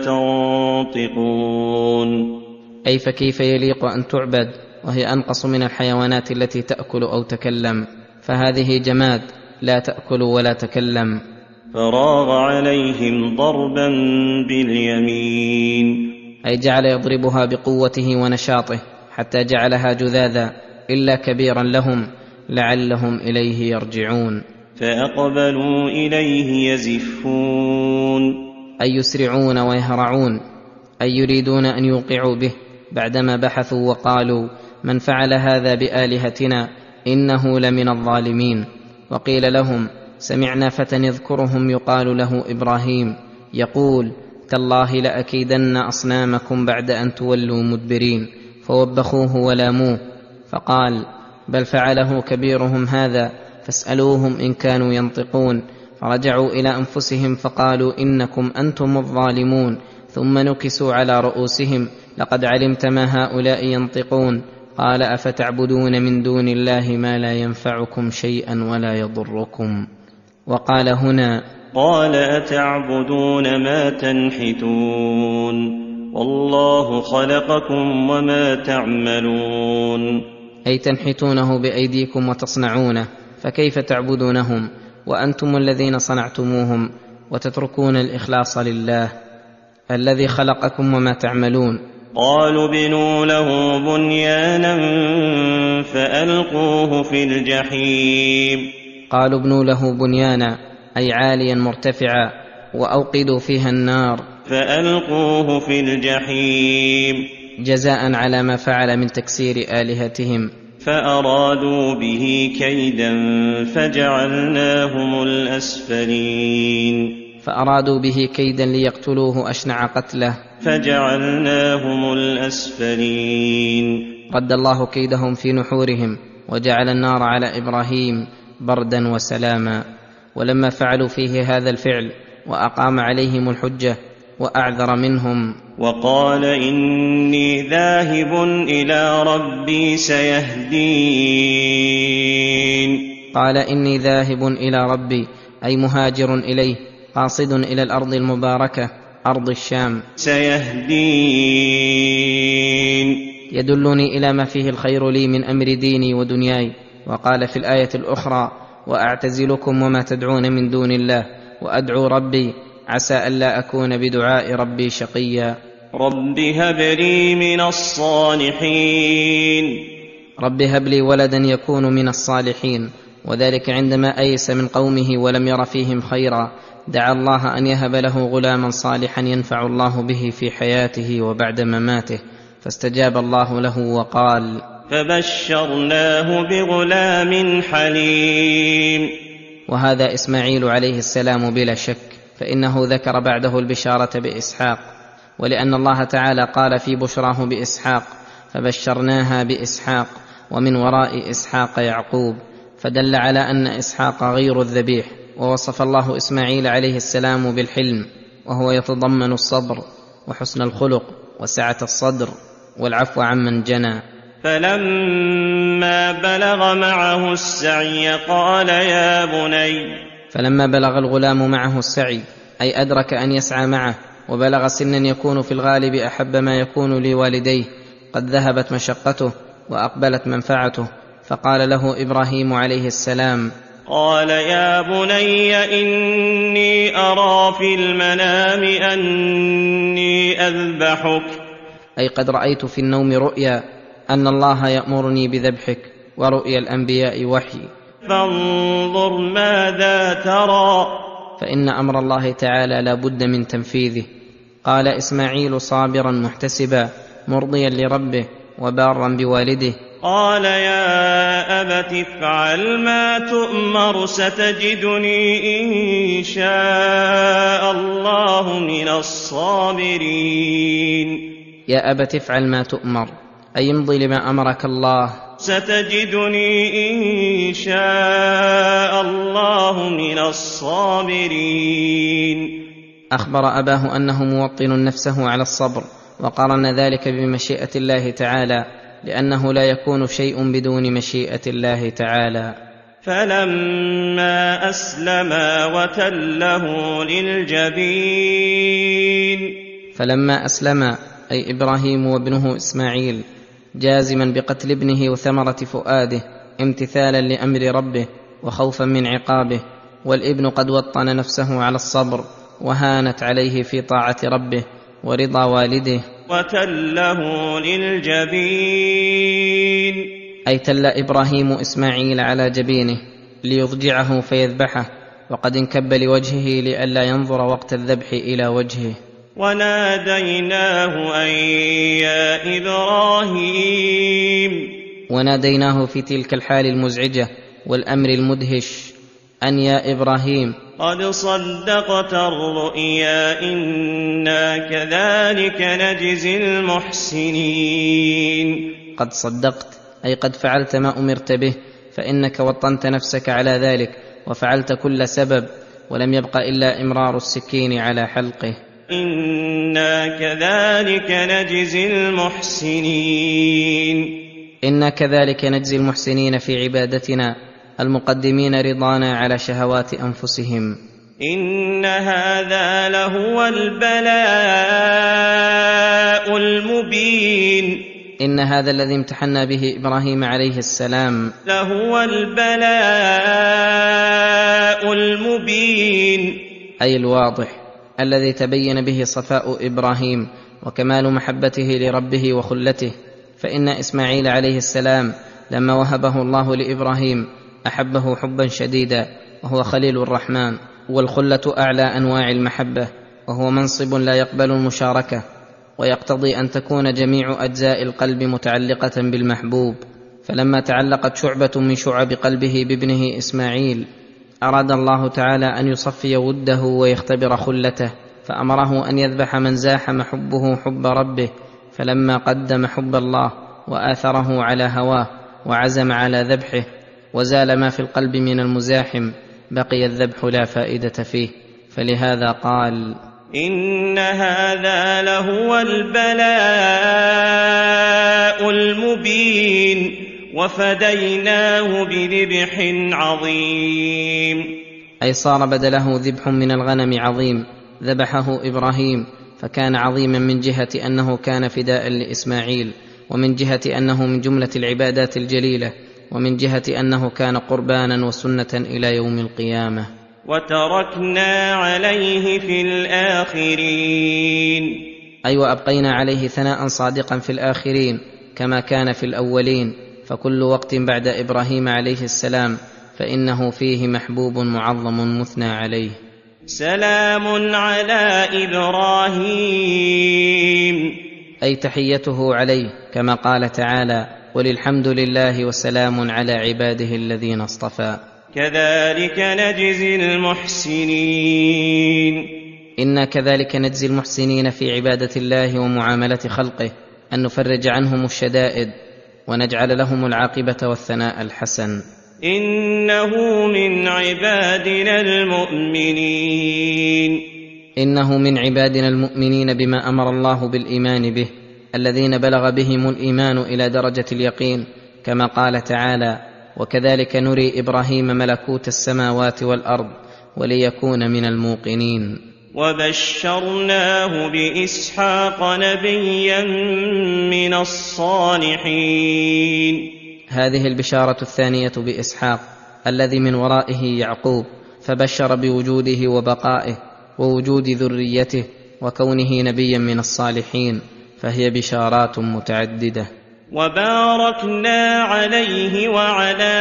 تنطقون. أي فكيف يليق أن تعبد وهي أنقص من الحيوانات التي تأكل أو تكلم، فهذه جماد لا تأكل ولا تكلم. فراغ عليهم ضربا باليمين، أي جعل يضربها بقوته ونشاطه حتى جعلها جذاذا إلا كبيرا لهم لعلهم إليه يرجعون. فأقبلوا إليه يزفون، أي يسرعون ويهرعون، أي يريدون أن يوقعوا به بعدما بحثوا وقالوا: من فعل هذا بآلهتنا إنه لمن الظالمين. وقيل لهم: سمعنا فتى يذكرهم يقال له إبراهيم يقول: تالله لأكيدن أصنامكم بعد أن تولوا مدبرين. فوبخوه ولاموه، فقال: بل فعله كبيرهم هذا فاسألوهم إن كانوا ينطقون. فرجعوا إلى أنفسهم فقالوا: إنكم أنتم الظالمون. ثم نكسوا على رؤوسهم: لقد علمت ما هؤلاء ينطقون. قال: أفتعبدون من دون الله ما لا ينفعكم شيئا ولا يضركم. وقال هنا: قال أتعبدون ما تنحتون والله خلقكم وما تعملون. أي تنحتونه بأيديكم وتصنعونه، فكيف تعبدونهم وأنتم الذين صنعتموهم وتتركون الإخلاص لله الذي خلقكم وما تعملون؟ قالوا بنوا له بنيانا فألقوه في الجحيم. قالوا ابنوا له بنيانا أي عاليا مرتفعا وأوقدوا فيها النار فألقوه في الجحيم جزاء على ما فعل من تكسير آلهتهم. فأرادوا به كيدا فجعلناهم الأسفلين. فأرادوا به كيدا ليقتلوه أشنع قتله فجعلناهم الأسفلين. رد الله كيدهم في نحورهم وجعل النار على إبراهيم بردا وسلاما. ولما فعلوا فيه هذا الفعل وأقام عليهم الحجة وأعذر منهم وقال إني ذاهب إلى ربي سيهدين. قال إني ذاهب إلى ربي أي مهاجر إليه قاصد إلى الأرض المباركة أرض الشام. سيهدين يدلني إلى ما فيه الخير لي من أمر ديني ودنياي. وقال في الآية الأخرى وأعتزلكم وما تدعون من دون الله وأدعو ربي عسى ألا أكون بدعاء ربي شقيا. رب هب لي من الصالحين. رب هب لي ولدا يكون من الصالحين، وذلك عندما أيس من قومه ولم ير فيهم خيرا دعا الله أن يهب له غلاما صالحا ينفع الله به في حياته وبعد مماته، فاستجاب الله له وقال فبشرناه بغلام حليم. وهذا إسماعيل عليه السلام بلا شك، فإنه ذكر بعده البشارة بإسحاق، ولأن الله تعالى قال في بشراه بإسحاق فبشرناها بإسحاق ومن وراء إسحاق يعقوب، فدل على أن إسحاق غير الذبيح. ووصف الله إسماعيل عليه السلام بالحلم، وهو يتضمن الصبر وحسن الخلق وسعة الصدر والعفو عمن جنى. فلما بلغ معه السعي قال يا بني. فلما بلغ الغلام معه السعي أي أدرك أن يسعى معه، وبلغ سنا يكون في الغالب أحب ما يكون لوالديه، قد ذهبت مشقته وأقبلت منفعته، فقال له إبراهيم عليه السلام قال يا بني إني أرى في المنام أني أذبحك. أي قد رأيت في النوم رؤيا أن الله يأمرني بذبحك، ورؤيا الأنبياء وحي، فانظر ماذا ترى. فإن أمر الله تعالى لا بد من تنفيذه. قال إسماعيل صابرا محتسبا مرضيا لربه وبارا بوالده قال يا أبت افعل ما تؤمر ستجدني إن شاء الله من الصابرين. يا أبت افعل ما تؤمر أي امضي لما أمرك الله، ستجدني إن شاء الله من الصابرين. أخبر أباه أنه موطن نفسه على الصبر، وقارن ذلك بمشيئة الله تعالى، لأنه لا يكون شيء بدون مشيئة الله تعالى. فلما أسلما وتله للجبين. فلما أسلما أي إبراهيم وابنه إسماعيل، جازما بقتل ابنه وثمرة فؤاده امتثالا لأمر ربه وخوفا من عقابه، والابن قد وطن نفسه على الصبر وهانت عليه في طاعة ربه ورضا والده. وتله للجبين أي تل إبراهيم إسماعيل على جبينه ليضجعه فيذبحه، وقد انكب لوجهه لئلا ينظر وقت الذبح إلى وجهه. وناديناه أن يا إبراهيم. وناديناه في تلك الحال المزعجة والأمر المدهش أن يا إبراهيم قد صدقت الرؤيا إنا كذلك نجزي المحسنين. قد صدقت أي قد فعلت ما أمرت به، فإنك وطنت نفسك على ذلك وفعلت كل سبب، ولم يبق إلا إمرار السكين على حلقه. إنا كذلك نجزي المحسنين. إنا كذلك نجزي المحسنين في عبادتنا المقدمين رضانا على شهوات أنفسهم. إن هذا لهو البلاء المبين. إن هذا الذي امتحنا به إبراهيم عليه السلام لهو البلاء المبين، أي الواضح الذي تبين به صفاء إبراهيم وكمال محبته لربه وخلته. فإن إسماعيل عليه السلام لما وهبه الله لإبراهيم أحبه حبا شديدا، وهو خليل الرحمن، والخلة أعلى أنواع المحبة، وهو منصب لا يقبل المشاركة، ويقتضي أن تكون جميع أجزاء القلب متعلقة بالمحبوب. فلما تعلقت شعبة من شعب قلبه بابنه إسماعيل أراد الله تعالى أن يصفي وده ويختبر خلته، فأمره أن يذبح من زاحم حبه حب ربه. فلما قدم حب الله وآثره على هواه وعزم على ذبحه، وزال ما في القلب من المزاحم، بقي الذبح لا فائدة فيه، فلهذا قال: إن هذا لهو البلاء المبين وفديناه بذبح عظيم. أي صار بدله ذبح من الغنم عظيم ذبحه إبراهيم، فكان عظيما من جهة أنه كان فداء لإسماعيل، ومن جهة أنه من جملة العبادات الجليلة، ومن جهة أنه كان قربانا وسنة إلى يوم القيامة. وتركنا عليه في الآخرين. أي وأبقينا عليه ثناء صادقا في الآخرين كما كان في الأولين، فكل وقت بعد إبراهيم عليه السلام فإنه فيه محبوب معظم مثنى عليه. سلام على إبراهيم. أي تحيته عليه، كما قال تعالى: قل الحمد لله وسلام على عباده الذين اصطفى. كذلك نجزي المحسنين. إنا كذلك نجزي المحسنين في عبادة الله ومعاملة خلقه، أن نفرج عنهم الشدائد ونجعل لهم العاقبة والثناء الحسن. إنه من عبادنا المؤمنين. إنه من عبادنا المؤمنين بما أمر الله بالإيمان به، الذين بلغ بهم الإيمان إلى درجة اليقين، كما قال تعالى: وكذلك نري إبراهيم ملكوت السماوات والأرض وليكون من الموقنين. وبشرناه بإسحاق نبيا من الصالحين. هذه البشارة الثانية بإسحاق الذي من ورائه يعقوب، فبشر بوجوده وبقائه ووجود ذريته وكونه نبيا من الصالحين، فهي بشارات متعددة. وباركنا عليه وعلى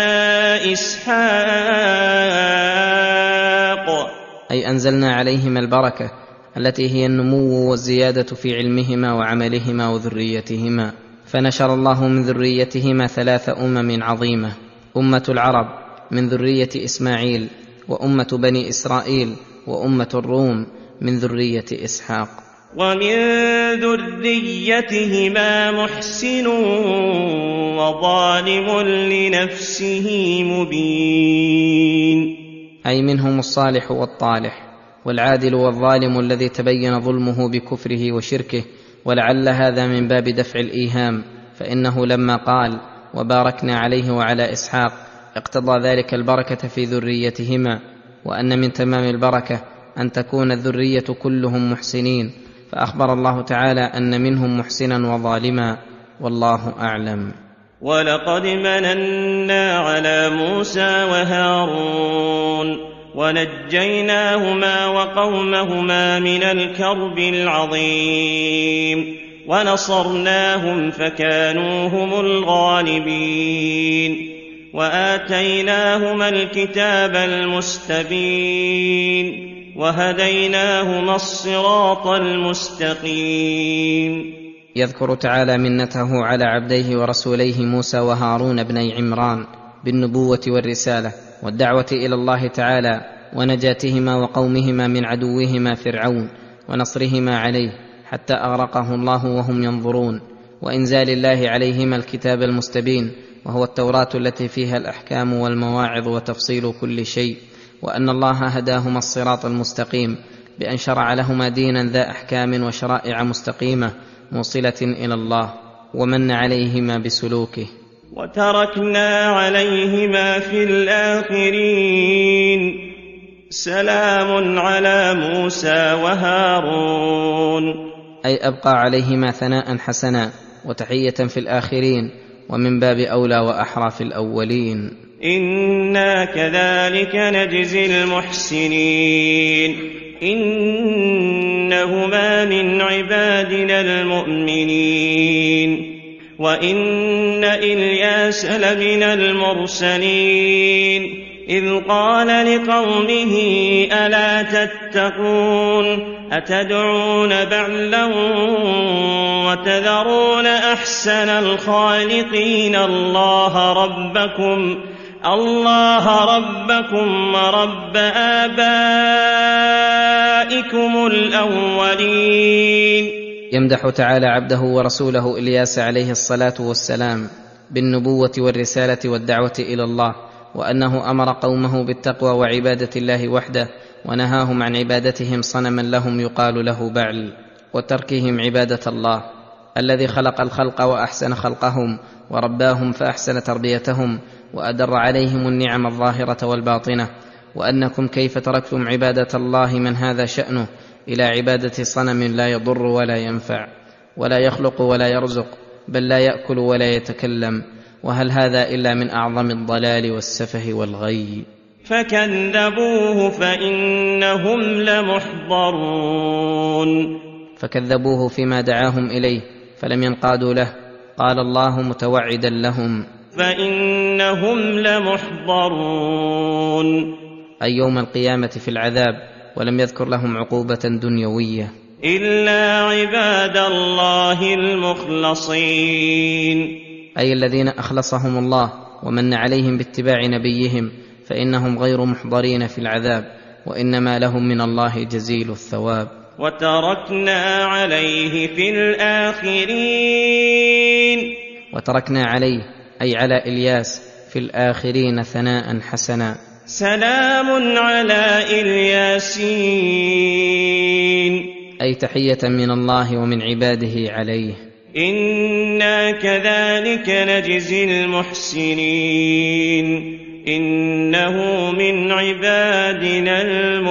إسحاق. أي أنزلنا عليهما البركة التي هي النمو والزيادة في علمهما وعملهما وذريتهما، فنشر الله من ذريتهما 3 أمم عظيمة: أمة العرب من ذرية إسماعيل، وأمة بني إسرائيل، وأمة الروم من ذرية إسحاق. ومن ذريتهما محسن وظالم لنفسه مبين. أي منهم الصالح والطالح، والعادل والظالم الذي تبين ظلمه بكفره وشركه، ولعل هذا من باب دفع الإيهام، فإنه لما قال: وباركنا عليه وعلى إسحاق، اقتضى ذلك البركة في ذريتهما، وأن من تمام البركة أن تكون الذرية كلهم محسنين، فأخبر الله تعالى أن منهم محسنا وظالما، والله أعلم. ولقد مننا على موسى وهارون ونجيناهما وقومهما من الكرب العظيم، ونصرناهم فكانوا هم الغالبين، وآتيناهما الكتاب المستبين، وهديناهما الصراط المستقيم. يذكر تعالى منته على عبديه ورسوليه موسى وهارون بني عمران بالنبوة والرسالة والدعوة إلى الله تعالى، ونجاتهما وقومهما من عدوهما فرعون، ونصرهما عليه حتى أغرقه الله وهم ينظرون، وإنزال الله عليهما الكتاب المستبين، وهو التوراة التي فيها الأحكام والمواعظ وتفصيل كل شيء، وأن الله هداهما الصراط المستقيم بأن شرع لهما دينا ذا أحكام وشرائع مستقيمة موصلة إلى الله، ومن عليهما بسلوكه. وتركنا عليهما في الآخرين. سلام على موسى وهارون. أي أبقى عليهما ثناء حسنا وتحية في الآخرين، ومن باب أولى وأحرى في الأولين. إنا كذلك نجزي المحسنين. إنهما من عبادنا المؤمنين. وإن إلياس لمن المرسلين، إذ قال لقومه ألا تتقون أتدعون بعلا وتذرون أحسن الخالقين الله ربكم ورب آبائكم الأولين. يمدح تعالى عبده ورسوله إلياس عليه الصلاة والسلام بالنبوة والرسالة والدعوة إلى الله، وأنه أمر قومه بالتقوى وعبادة الله وحده، ونهاهم عن عبادتهم صنما لهم يقال له بعل، وتركهم عبادة الله الذي خلق الخلق وأحسن خلقهم ورباهم فأحسن تربيتهم وأدر عليهم النعم الظاهرة والباطنة، وأنكم كيف تركتم عبادة الله من هذا شأنه إلى عبادة صنم لا يضر ولا ينفع ولا يخلق ولا يرزق، بل لا يأكل ولا يتكلم، وهل هذا إلا من أعظم الضلال والسفه والغي؟ فكذبوه فإنهم لمحضرون. فكذبوه فيما دعاهم إليه فلم ينقادوا له، قال الله متوعدا لهم: فإنهم لمحضرون، أي يوم القيامة في العذاب، ولم يذكر لهم عقوبة دنيوية. إلا عباد الله المخلصين، أي الذين أخلصهم الله ومن عليهم باتباع نبيهم، فإنهم غير محضرين في العذاب، وإنما لهم من الله جزيل الثواب. وتركنا عليه في الآخرين، وتركنا عليه أي على إلياس في الآخرين ثناء حسنا. سلام على الياسين، أي تحية من الله ومن عباده عليه. إنا كذلك نجزي المحسنين، إنه من عبادنا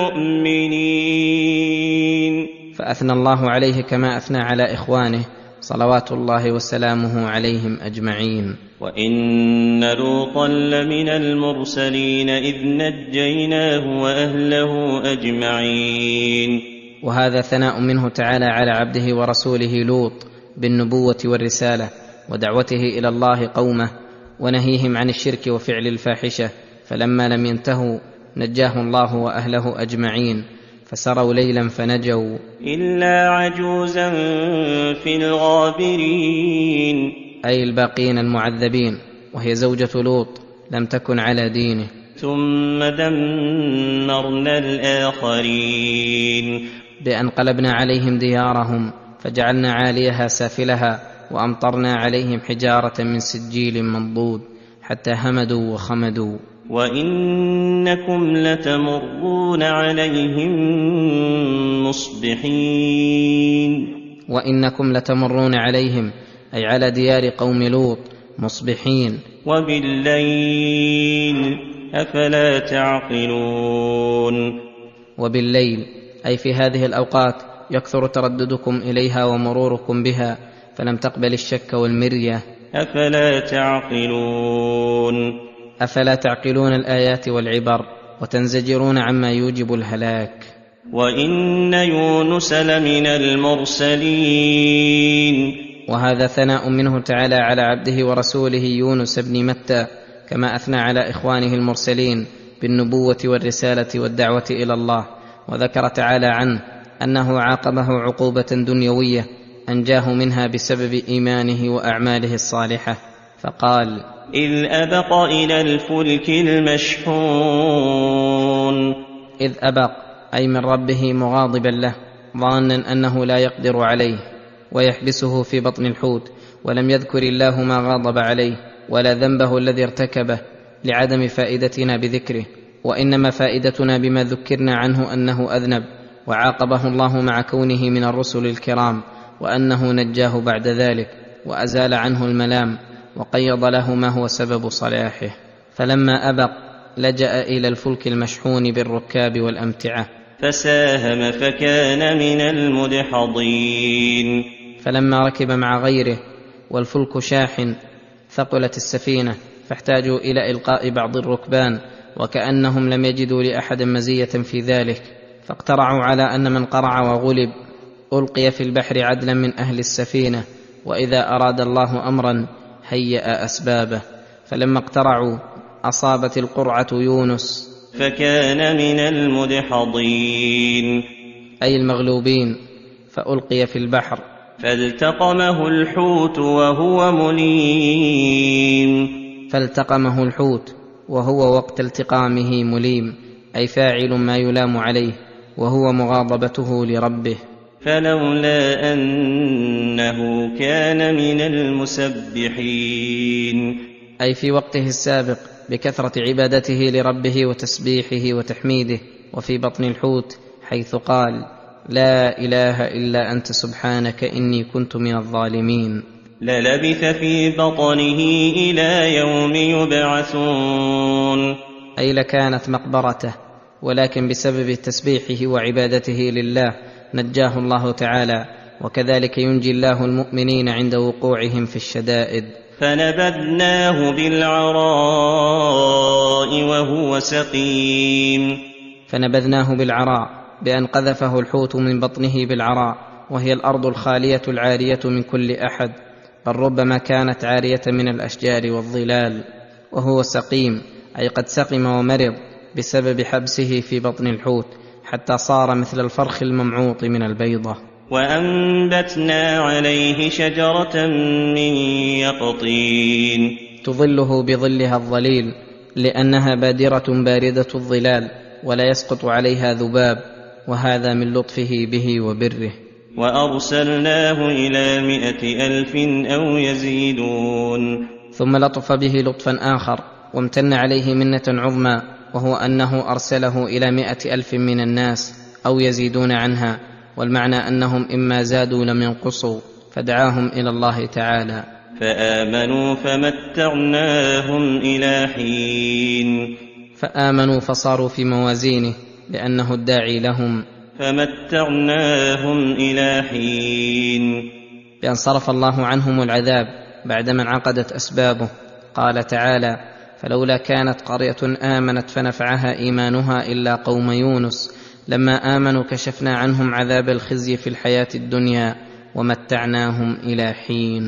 المؤمنين. فأثنى الله عليه كما أثنى على إخوانه صلوات الله وسلامه عليهم أجمعين. وإن لوطا لمن المرسلين إذ نجيناه وأهله أجمعين. وهذا ثناء منه تعالى على عبده ورسوله لوط بالنبوة والرسالة ودعوته إلى الله قومه ونهيهم عن الشرك وفعل الفاحشة، فلما لم ينتهوا نجاه الله وأهله أجمعين، فسروا ليلا فنجوا إلا عجوزا في الغابرين، أي الباقين المعذبين، وهي زوجة لوط لم تكن على دينه. ثم دمرنا الآخرين، بأن قلبنا عليهم ديارهم فجعلنا عاليها سافلها وأمطرنا عليهم حجارة من سجيل منضود حتى همدوا وخمدوا. وإنكم لتمرون عليهم مصبحين، وإنكم لتمرون عليهم أي على ديار قوم لوط مصبحين. وبالليل أفلا تعقلون، وبالليل أي في هذه الأوقات يكثر ترددكم إليها ومروركم بها، فلم تقبل الشك والمرية. أفلا تعقلون، أفلا تعقلون الآيات والعبر وتنزجرون عما يوجب الهلاك. وإن يونس لمن المرسلين، وهذا ثناء منه تعالى على عبده ورسوله يونس بن متى، كما أثنى على إخوانه المرسلين بالنبوة والرسالة والدعوة إلى الله. وذكر تعالى عنه أنه عاقبه عقوبة دنيوية أنجاه منها بسبب إيمانه وأعماله الصالحة، فقال: إذ أبق إلى الفلك المشحون. إذ أبق أي من ربه مغاضبا له ظانا أنه لا يقدر عليه ويحبسه في بطن الحوت، ولم يذكر الله ما غاضب عليه ولا ذنبه الذي ارتكبه لعدم فائدتنا بذكره، وإنما فائدتنا بما ذكرنا عنه أنه أذنب وعاقبه الله مع كونه من الرسل الكرام، وأنه نجاه بعد ذلك وأزال عنه الملام وقيض له ما هو سبب صلاحه. فلما أبق لجأ إلى الفلك المشحون بالركاب والأمتعة فساهم فكان من المدحضين. فلما ركب مع غيره والفلك شاحن ثقلت السفينة، فاحتاجوا إلى إلقاء بعض الركبان، وكأنهم لم يجدوا لأحد مزية في ذلك، فاقترعوا على أن من قرع وغلب ألقي في البحر عدلا من أهل السفينة، وإذا أراد الله أمرا هيأ أسبابه. فلما اقترعوا أصابت القرعة يونس فكان من المدحضين، أي المغلوبين، فألقي في البحر فالتقمه الحوت وهو مليم. فالتقمه الحوت وهو وقت التقامه مليم، أي فاعل ما يلام عليه، وهو مغاضبته لربه. فلولا أنه كان من المسبحين، أي في وقته السابق بكثرة عبادته لربه وتسبيحه وتحميده، وفي بطن الحوت حيث قال: لا إله إلا أنت سبحانك إني كنت من الظالمين. للبث في بطنه إلى يوم يبعثون، أي لكانت مقبرته، ولكن بسبب تسبيحه وعبادته لله نجاه الله تعالى، وكذلك ينجي الله المؤمنين عند وقوعهم في الشدائد. فنبذناه بالعراء وهو سقيم، فنبذناه بالعراء بأن قذفه الحوت من بطنه بالعراء، وهي الأرض الخالية العارية من كل أحد، بل ربما كانت عارية من الأشجار والظلال. وهو سقيم أي قد سقم ومرض بسبب حبسه في بطن الحوت، حتى صار مثل الفرخ الممعوط من البيضة. وأنبتنا عليه شجرة من يقطين، تظله بظلها الظليل، لأنها بادرة باردة الظلال، ولا يسقط عليها ذباب، وهذا من لطفه به وبره. وأرسلناه إلى 100,000 أو يزيدون. ثم لطف به لطفا آخر وامتن عليه منة عظمى، وهو أنه أرسله إلى 100,000 من الناس أو يزيدون عنها، والمعنى أنهم إما زادوا لم ينقصوا، فدعاهم إلى الله تعالى. فآمنوا فمتعناهم إلى حين، فآمنوا فصاروا في موازينه لأنه الداعي لهم. فمتعناهم إلى حين، بأن صرف الله عنهم العذاب بعدما انعقدت أسبابه. قال تعالى: فلولا كانت قرية آمنت فنفعها إيمانها إلا قوم يونس لما آمنوا كشفنا عنهم عذاب الخزي في الحياة الدنيا ومتعناهم إلى حين.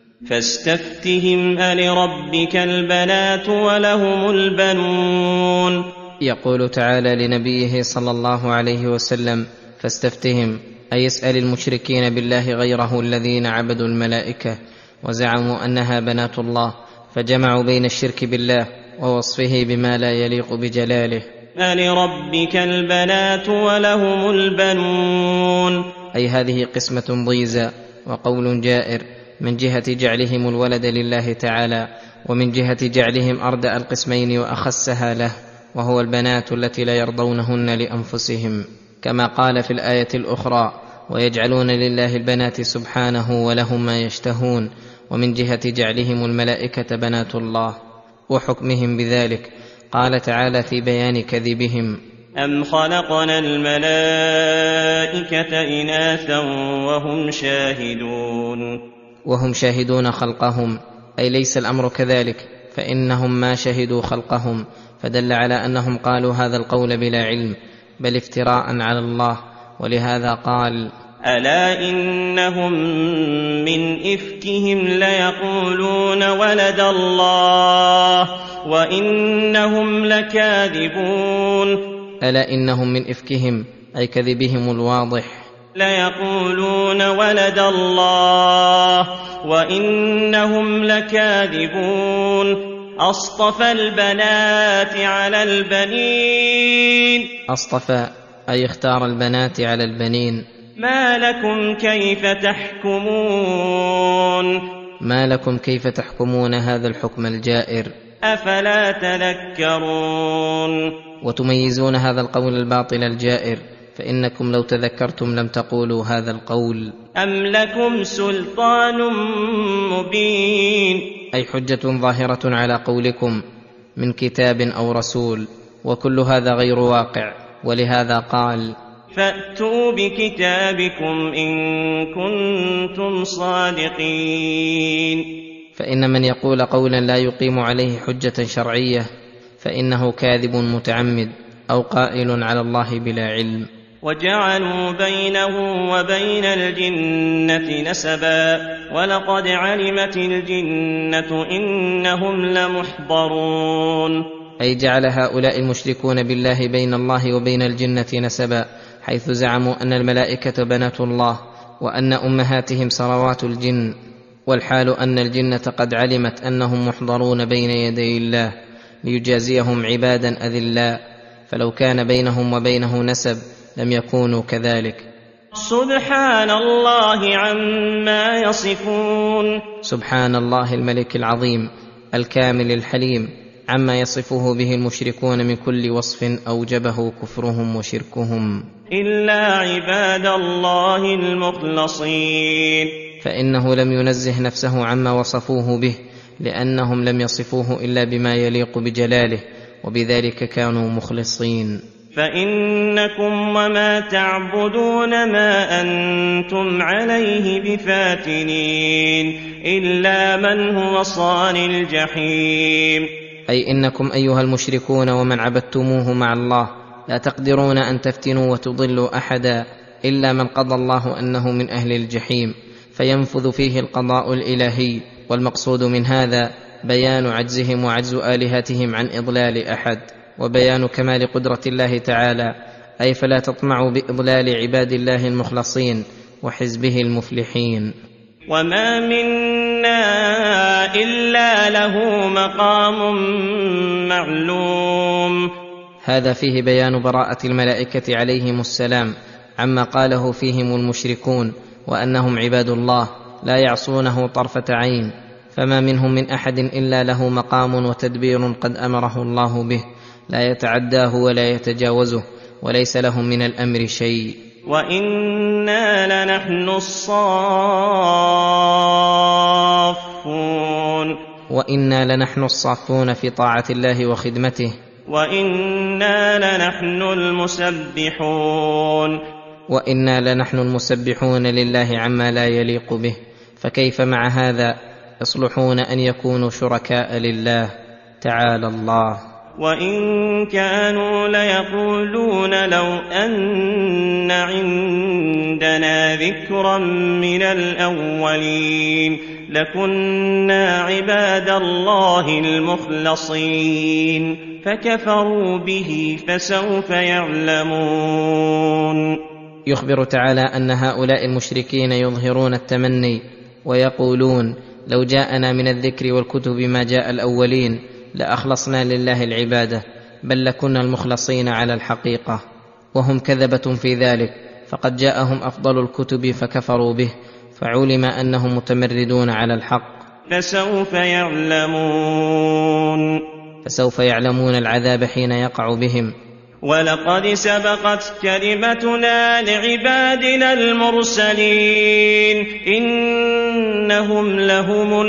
فاستفتهم ألربك البنات ولهم البنون. يقول تعالى لنبيه صلى الله عليه وسلم: فاستفتهم، أي اسأل المشركين بالله غيره الذين عبدوا الملائكة وزعموا أنها بنات الله، فجمعوا بين الشرك بالله ووصفه بما لا يليق بجلاله. ألربك البنات ولهم البنون، أي هذه قسمة ضيزى وقول جائر من جهة جعلهم الولد لله تعالى، ومن جهة جعلهم أردأ القسمين وأخسها له، وهو البنات التي لا يرضونهن لأنفسهم، كما قال في الآية الأخرى: ويجعلون لله البنات سبحانه ولهم ما يشتهون. ومن جهة جعلهم الملائكة بنات الله وحكمهم بذلك قال تعالى في بيان كذبهم: أم خلقنا الملائكة إناثا وهم شاهدون خلقهم، أي ليس الأمر كذلك، فإنهم ما شهدوا خلقهم، فدل على أنهم قالوا هذا القول بلا علم بل افتراء على الله. ولهذا قال: ألا إنهم من إفكهم ليقولون ولد الله وإنهم لكاذبون. ألا إنهم من إفكهم أي كذبهم الواضح، ليقولون ولد الله وإنهم لكاذبون. أصطفى البنات على البنين، أصطفى أي اختار البنات على البنين. ما لكم كيف تحكمون، ما لكم كيف تحكمون هذا الحكم الجائر، أفلا تذكرون. وتميزون هذا القول الباطل الجائر، فإنكم لو تذكرتم لم تقولوا هذا القول. أم لكم سلطان مبين، أي حجة ظاهرة على قولكم من كتاب أو رسول، وكل هذا غير واقع. ولهذا قال: فأتوا بكتابكم إن كنتم صادقين. فإن من يقول قولا لا يقيم عليه حجة شرعية فإنه كاذب متعمد أو قائل على الله بلا علم. وجعلوا بينه وبين الجنة نسبا ولقد علمت الجنة إنهم لمحضرون. أي جعل هؤلاء المشركون بالله بين الله وبين الجنة نسبا، حيث زعموا أن الملائكة بنات الله وأن أمهاتهم صلوات الجن، والحال أن الجنة قد علمت أنهم محضرون بين يدي الله ليجازيهم عبادا أذلاء، فلو كان بينهم وبينه نسب لم يكونوا كذلك. سبحان الله عما يصفون. سبحان الله الملك العظيم الكامل الحليم عما يصفه به المشركون من كل وصف أوجبه كفرهم وشركهم، إلا عباد الله المخلصين، فإنه لم ينزه نفسه عما وصفوه به، لأنهم لم يصفوه إلا بما يليق بجلاله، وبذلك كانوا مخلصين. فإنكم وما تعبدون ما أنتم عليه بفاتنين إلا من هو صال الجحيم، أي إنكم أيها المشركون ومن عبدتموه مع الله لا تقدرون أن تفتنوا وتضلوا أحدا إلا من قضى الله أنه من أهل الجحيم، فينفذ فيه القضاء الإلهي. والمقصود من هذا بيان عجزهم وعجز آلهتهم عن إضلال أحد، وبيان كمال قدرة الله تعالى، أي فلا تطمعوا بإضلال عباد الله المخلصين وحزبه المفلحين. وما منا إلا له مقام معلوم. هذا فيه بيان براءة الملائكة عليهم السلام عما قاله فيهم المشركون، وأنهم عباد الله لا يعصونه طرفة عين، فما منهم من أحد إلا له مقام وتدبير قد أمره الله به، لا يتعداه ولا يتجاوزه، وليس لهم من الأمر شيء. وإنا لنحن الصافون. وإنا لنحن الصافون في طاعة الله وخدمته. وإنا لنحن المسبحون. وإنا لنحن المسبحون لله عما لا يليق به، فكيف مع هذا يصلحون أن يكونوا شركاء لله تعالى الله. وإن كانوا ليقولون لو أن عندنا ذكرا من الأولين لكنا عباد الله المخلصين فكفروا به فسوف يعلمون. يخبر تعالى أن هؤلاء المشركين يظهرون التمني ويقولون لو جاءنا من الذكر والكتب ما جاء الأولين لأخلصنا لله العبادة، بل لكنا المخلصين على الحقيقة، وهم كذبة في ذلك، فقد جاءهم أفضل الكتب فكفروا به، فعلم أنهم متمردون على الحق. فسوف يعلمون العذاب حين يقع بهم. ولقد سبقت كلمتنا لعبادنا المرسلين إنهم لهم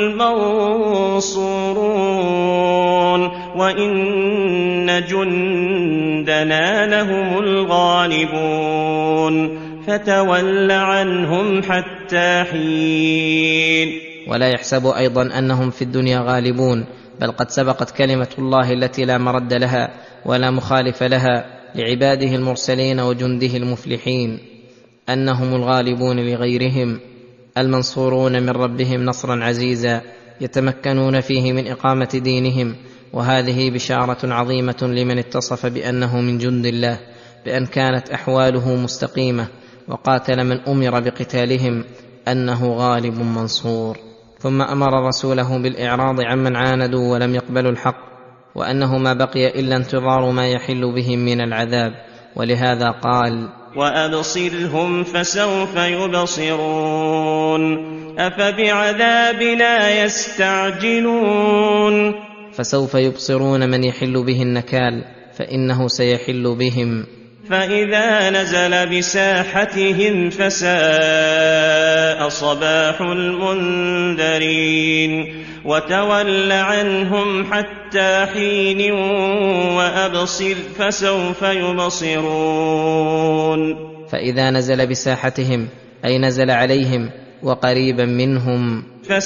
المنصورون وإن جندنا لهم الغالبون فتول عنهم حتى حين. ولا يحسب أيضا أنهم في الدنيا غالبون، بل قد سبقت كلمة الله التي لا مرد لها ولا مخالف لها لعباده المرسلين وجنده المفلحين، أنهم الغالبون لغيرهم المنصورون من ربهم نصرا عزيزا يتمكنون فيه من إقامة دينهم. وهذه بشارة عظيمة لمن اتصف بأنه من جند الله، بأن كانت أحواله مستقيمة وقاتل من أمر بقتالهم أنه غالب منصور. ثم أمر رسوله بالإعراض عمن عاندوا ولم يقبلوا الحق، وأنه ما بقي إلا انتظار ما يحل بهم من العذاب، ولهذا قال وأبصرهم فسوف يبصرون أفبعذابنا يستعجلون. فسوف يبصرون من يحل به النكال، فإنه سيحل بهم. فإذا نزل بساحتهم فساء صباح المنذرين وتول عنهم حتى حين وأبصر فسوف يبصرون. فإذا نزل بساحتهم أي نزل عليهم وقريبا منهم.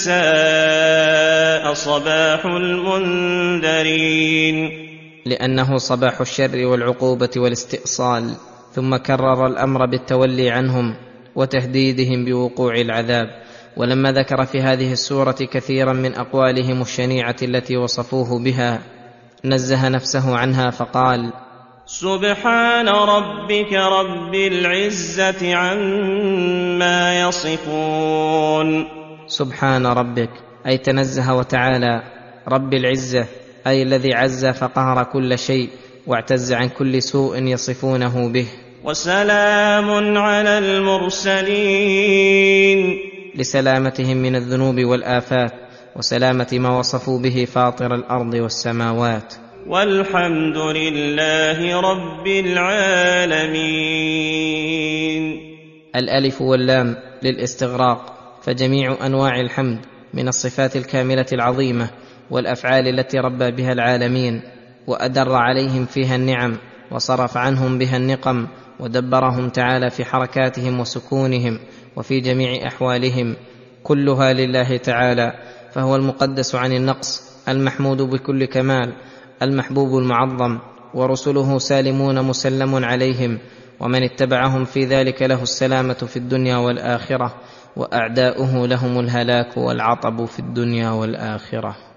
فساء صباح المنذرين لأنه صباح الشر والعقوبة والاستئصال. ثم كرر الأمر بالتولي عنهم وتهديدهم بوقوع العذاب. ولما ذكر في هذه السورة كثيرا من أقوالهم الشنيعة التي وصفوه بها نزه نفسه عنها فقال سبحان ربك رب العزة عما يصفون. سبحان ربك أي تنزه وتعالى رب العزة، أي الذي عز فقهر كل شيء واعتز عن كل سوء يصفونه به. وسلام على المرسلين، لسلامتهم من الذنوب والآفات، وسلامة ما وصفوا به فاطر الأرض والسماوات. والحمد لله رب العالمين. الألف واللام للاستغراق، فجميع أنواع الحمد من الصفات الكاملة العظيمة والأفعال التي ربى بها العالمين وأدر عليهم فيها النعم وصرف عنهم بها النقم ودبرهم تعالى في حركاتهم وسكونهم وفي جميع أحوالهم، كلها لله تعالى، فهو المقدس عن النقص، المحمود بكل كمال، المحبوب المعظم، ورسله سالمون مسلم عليهم، ومن اتبعهم في ذلك له السلامة في الدنيا والآخرة، وأعداؤه لهم الهلاك والعطب في الدنيا والآخرة.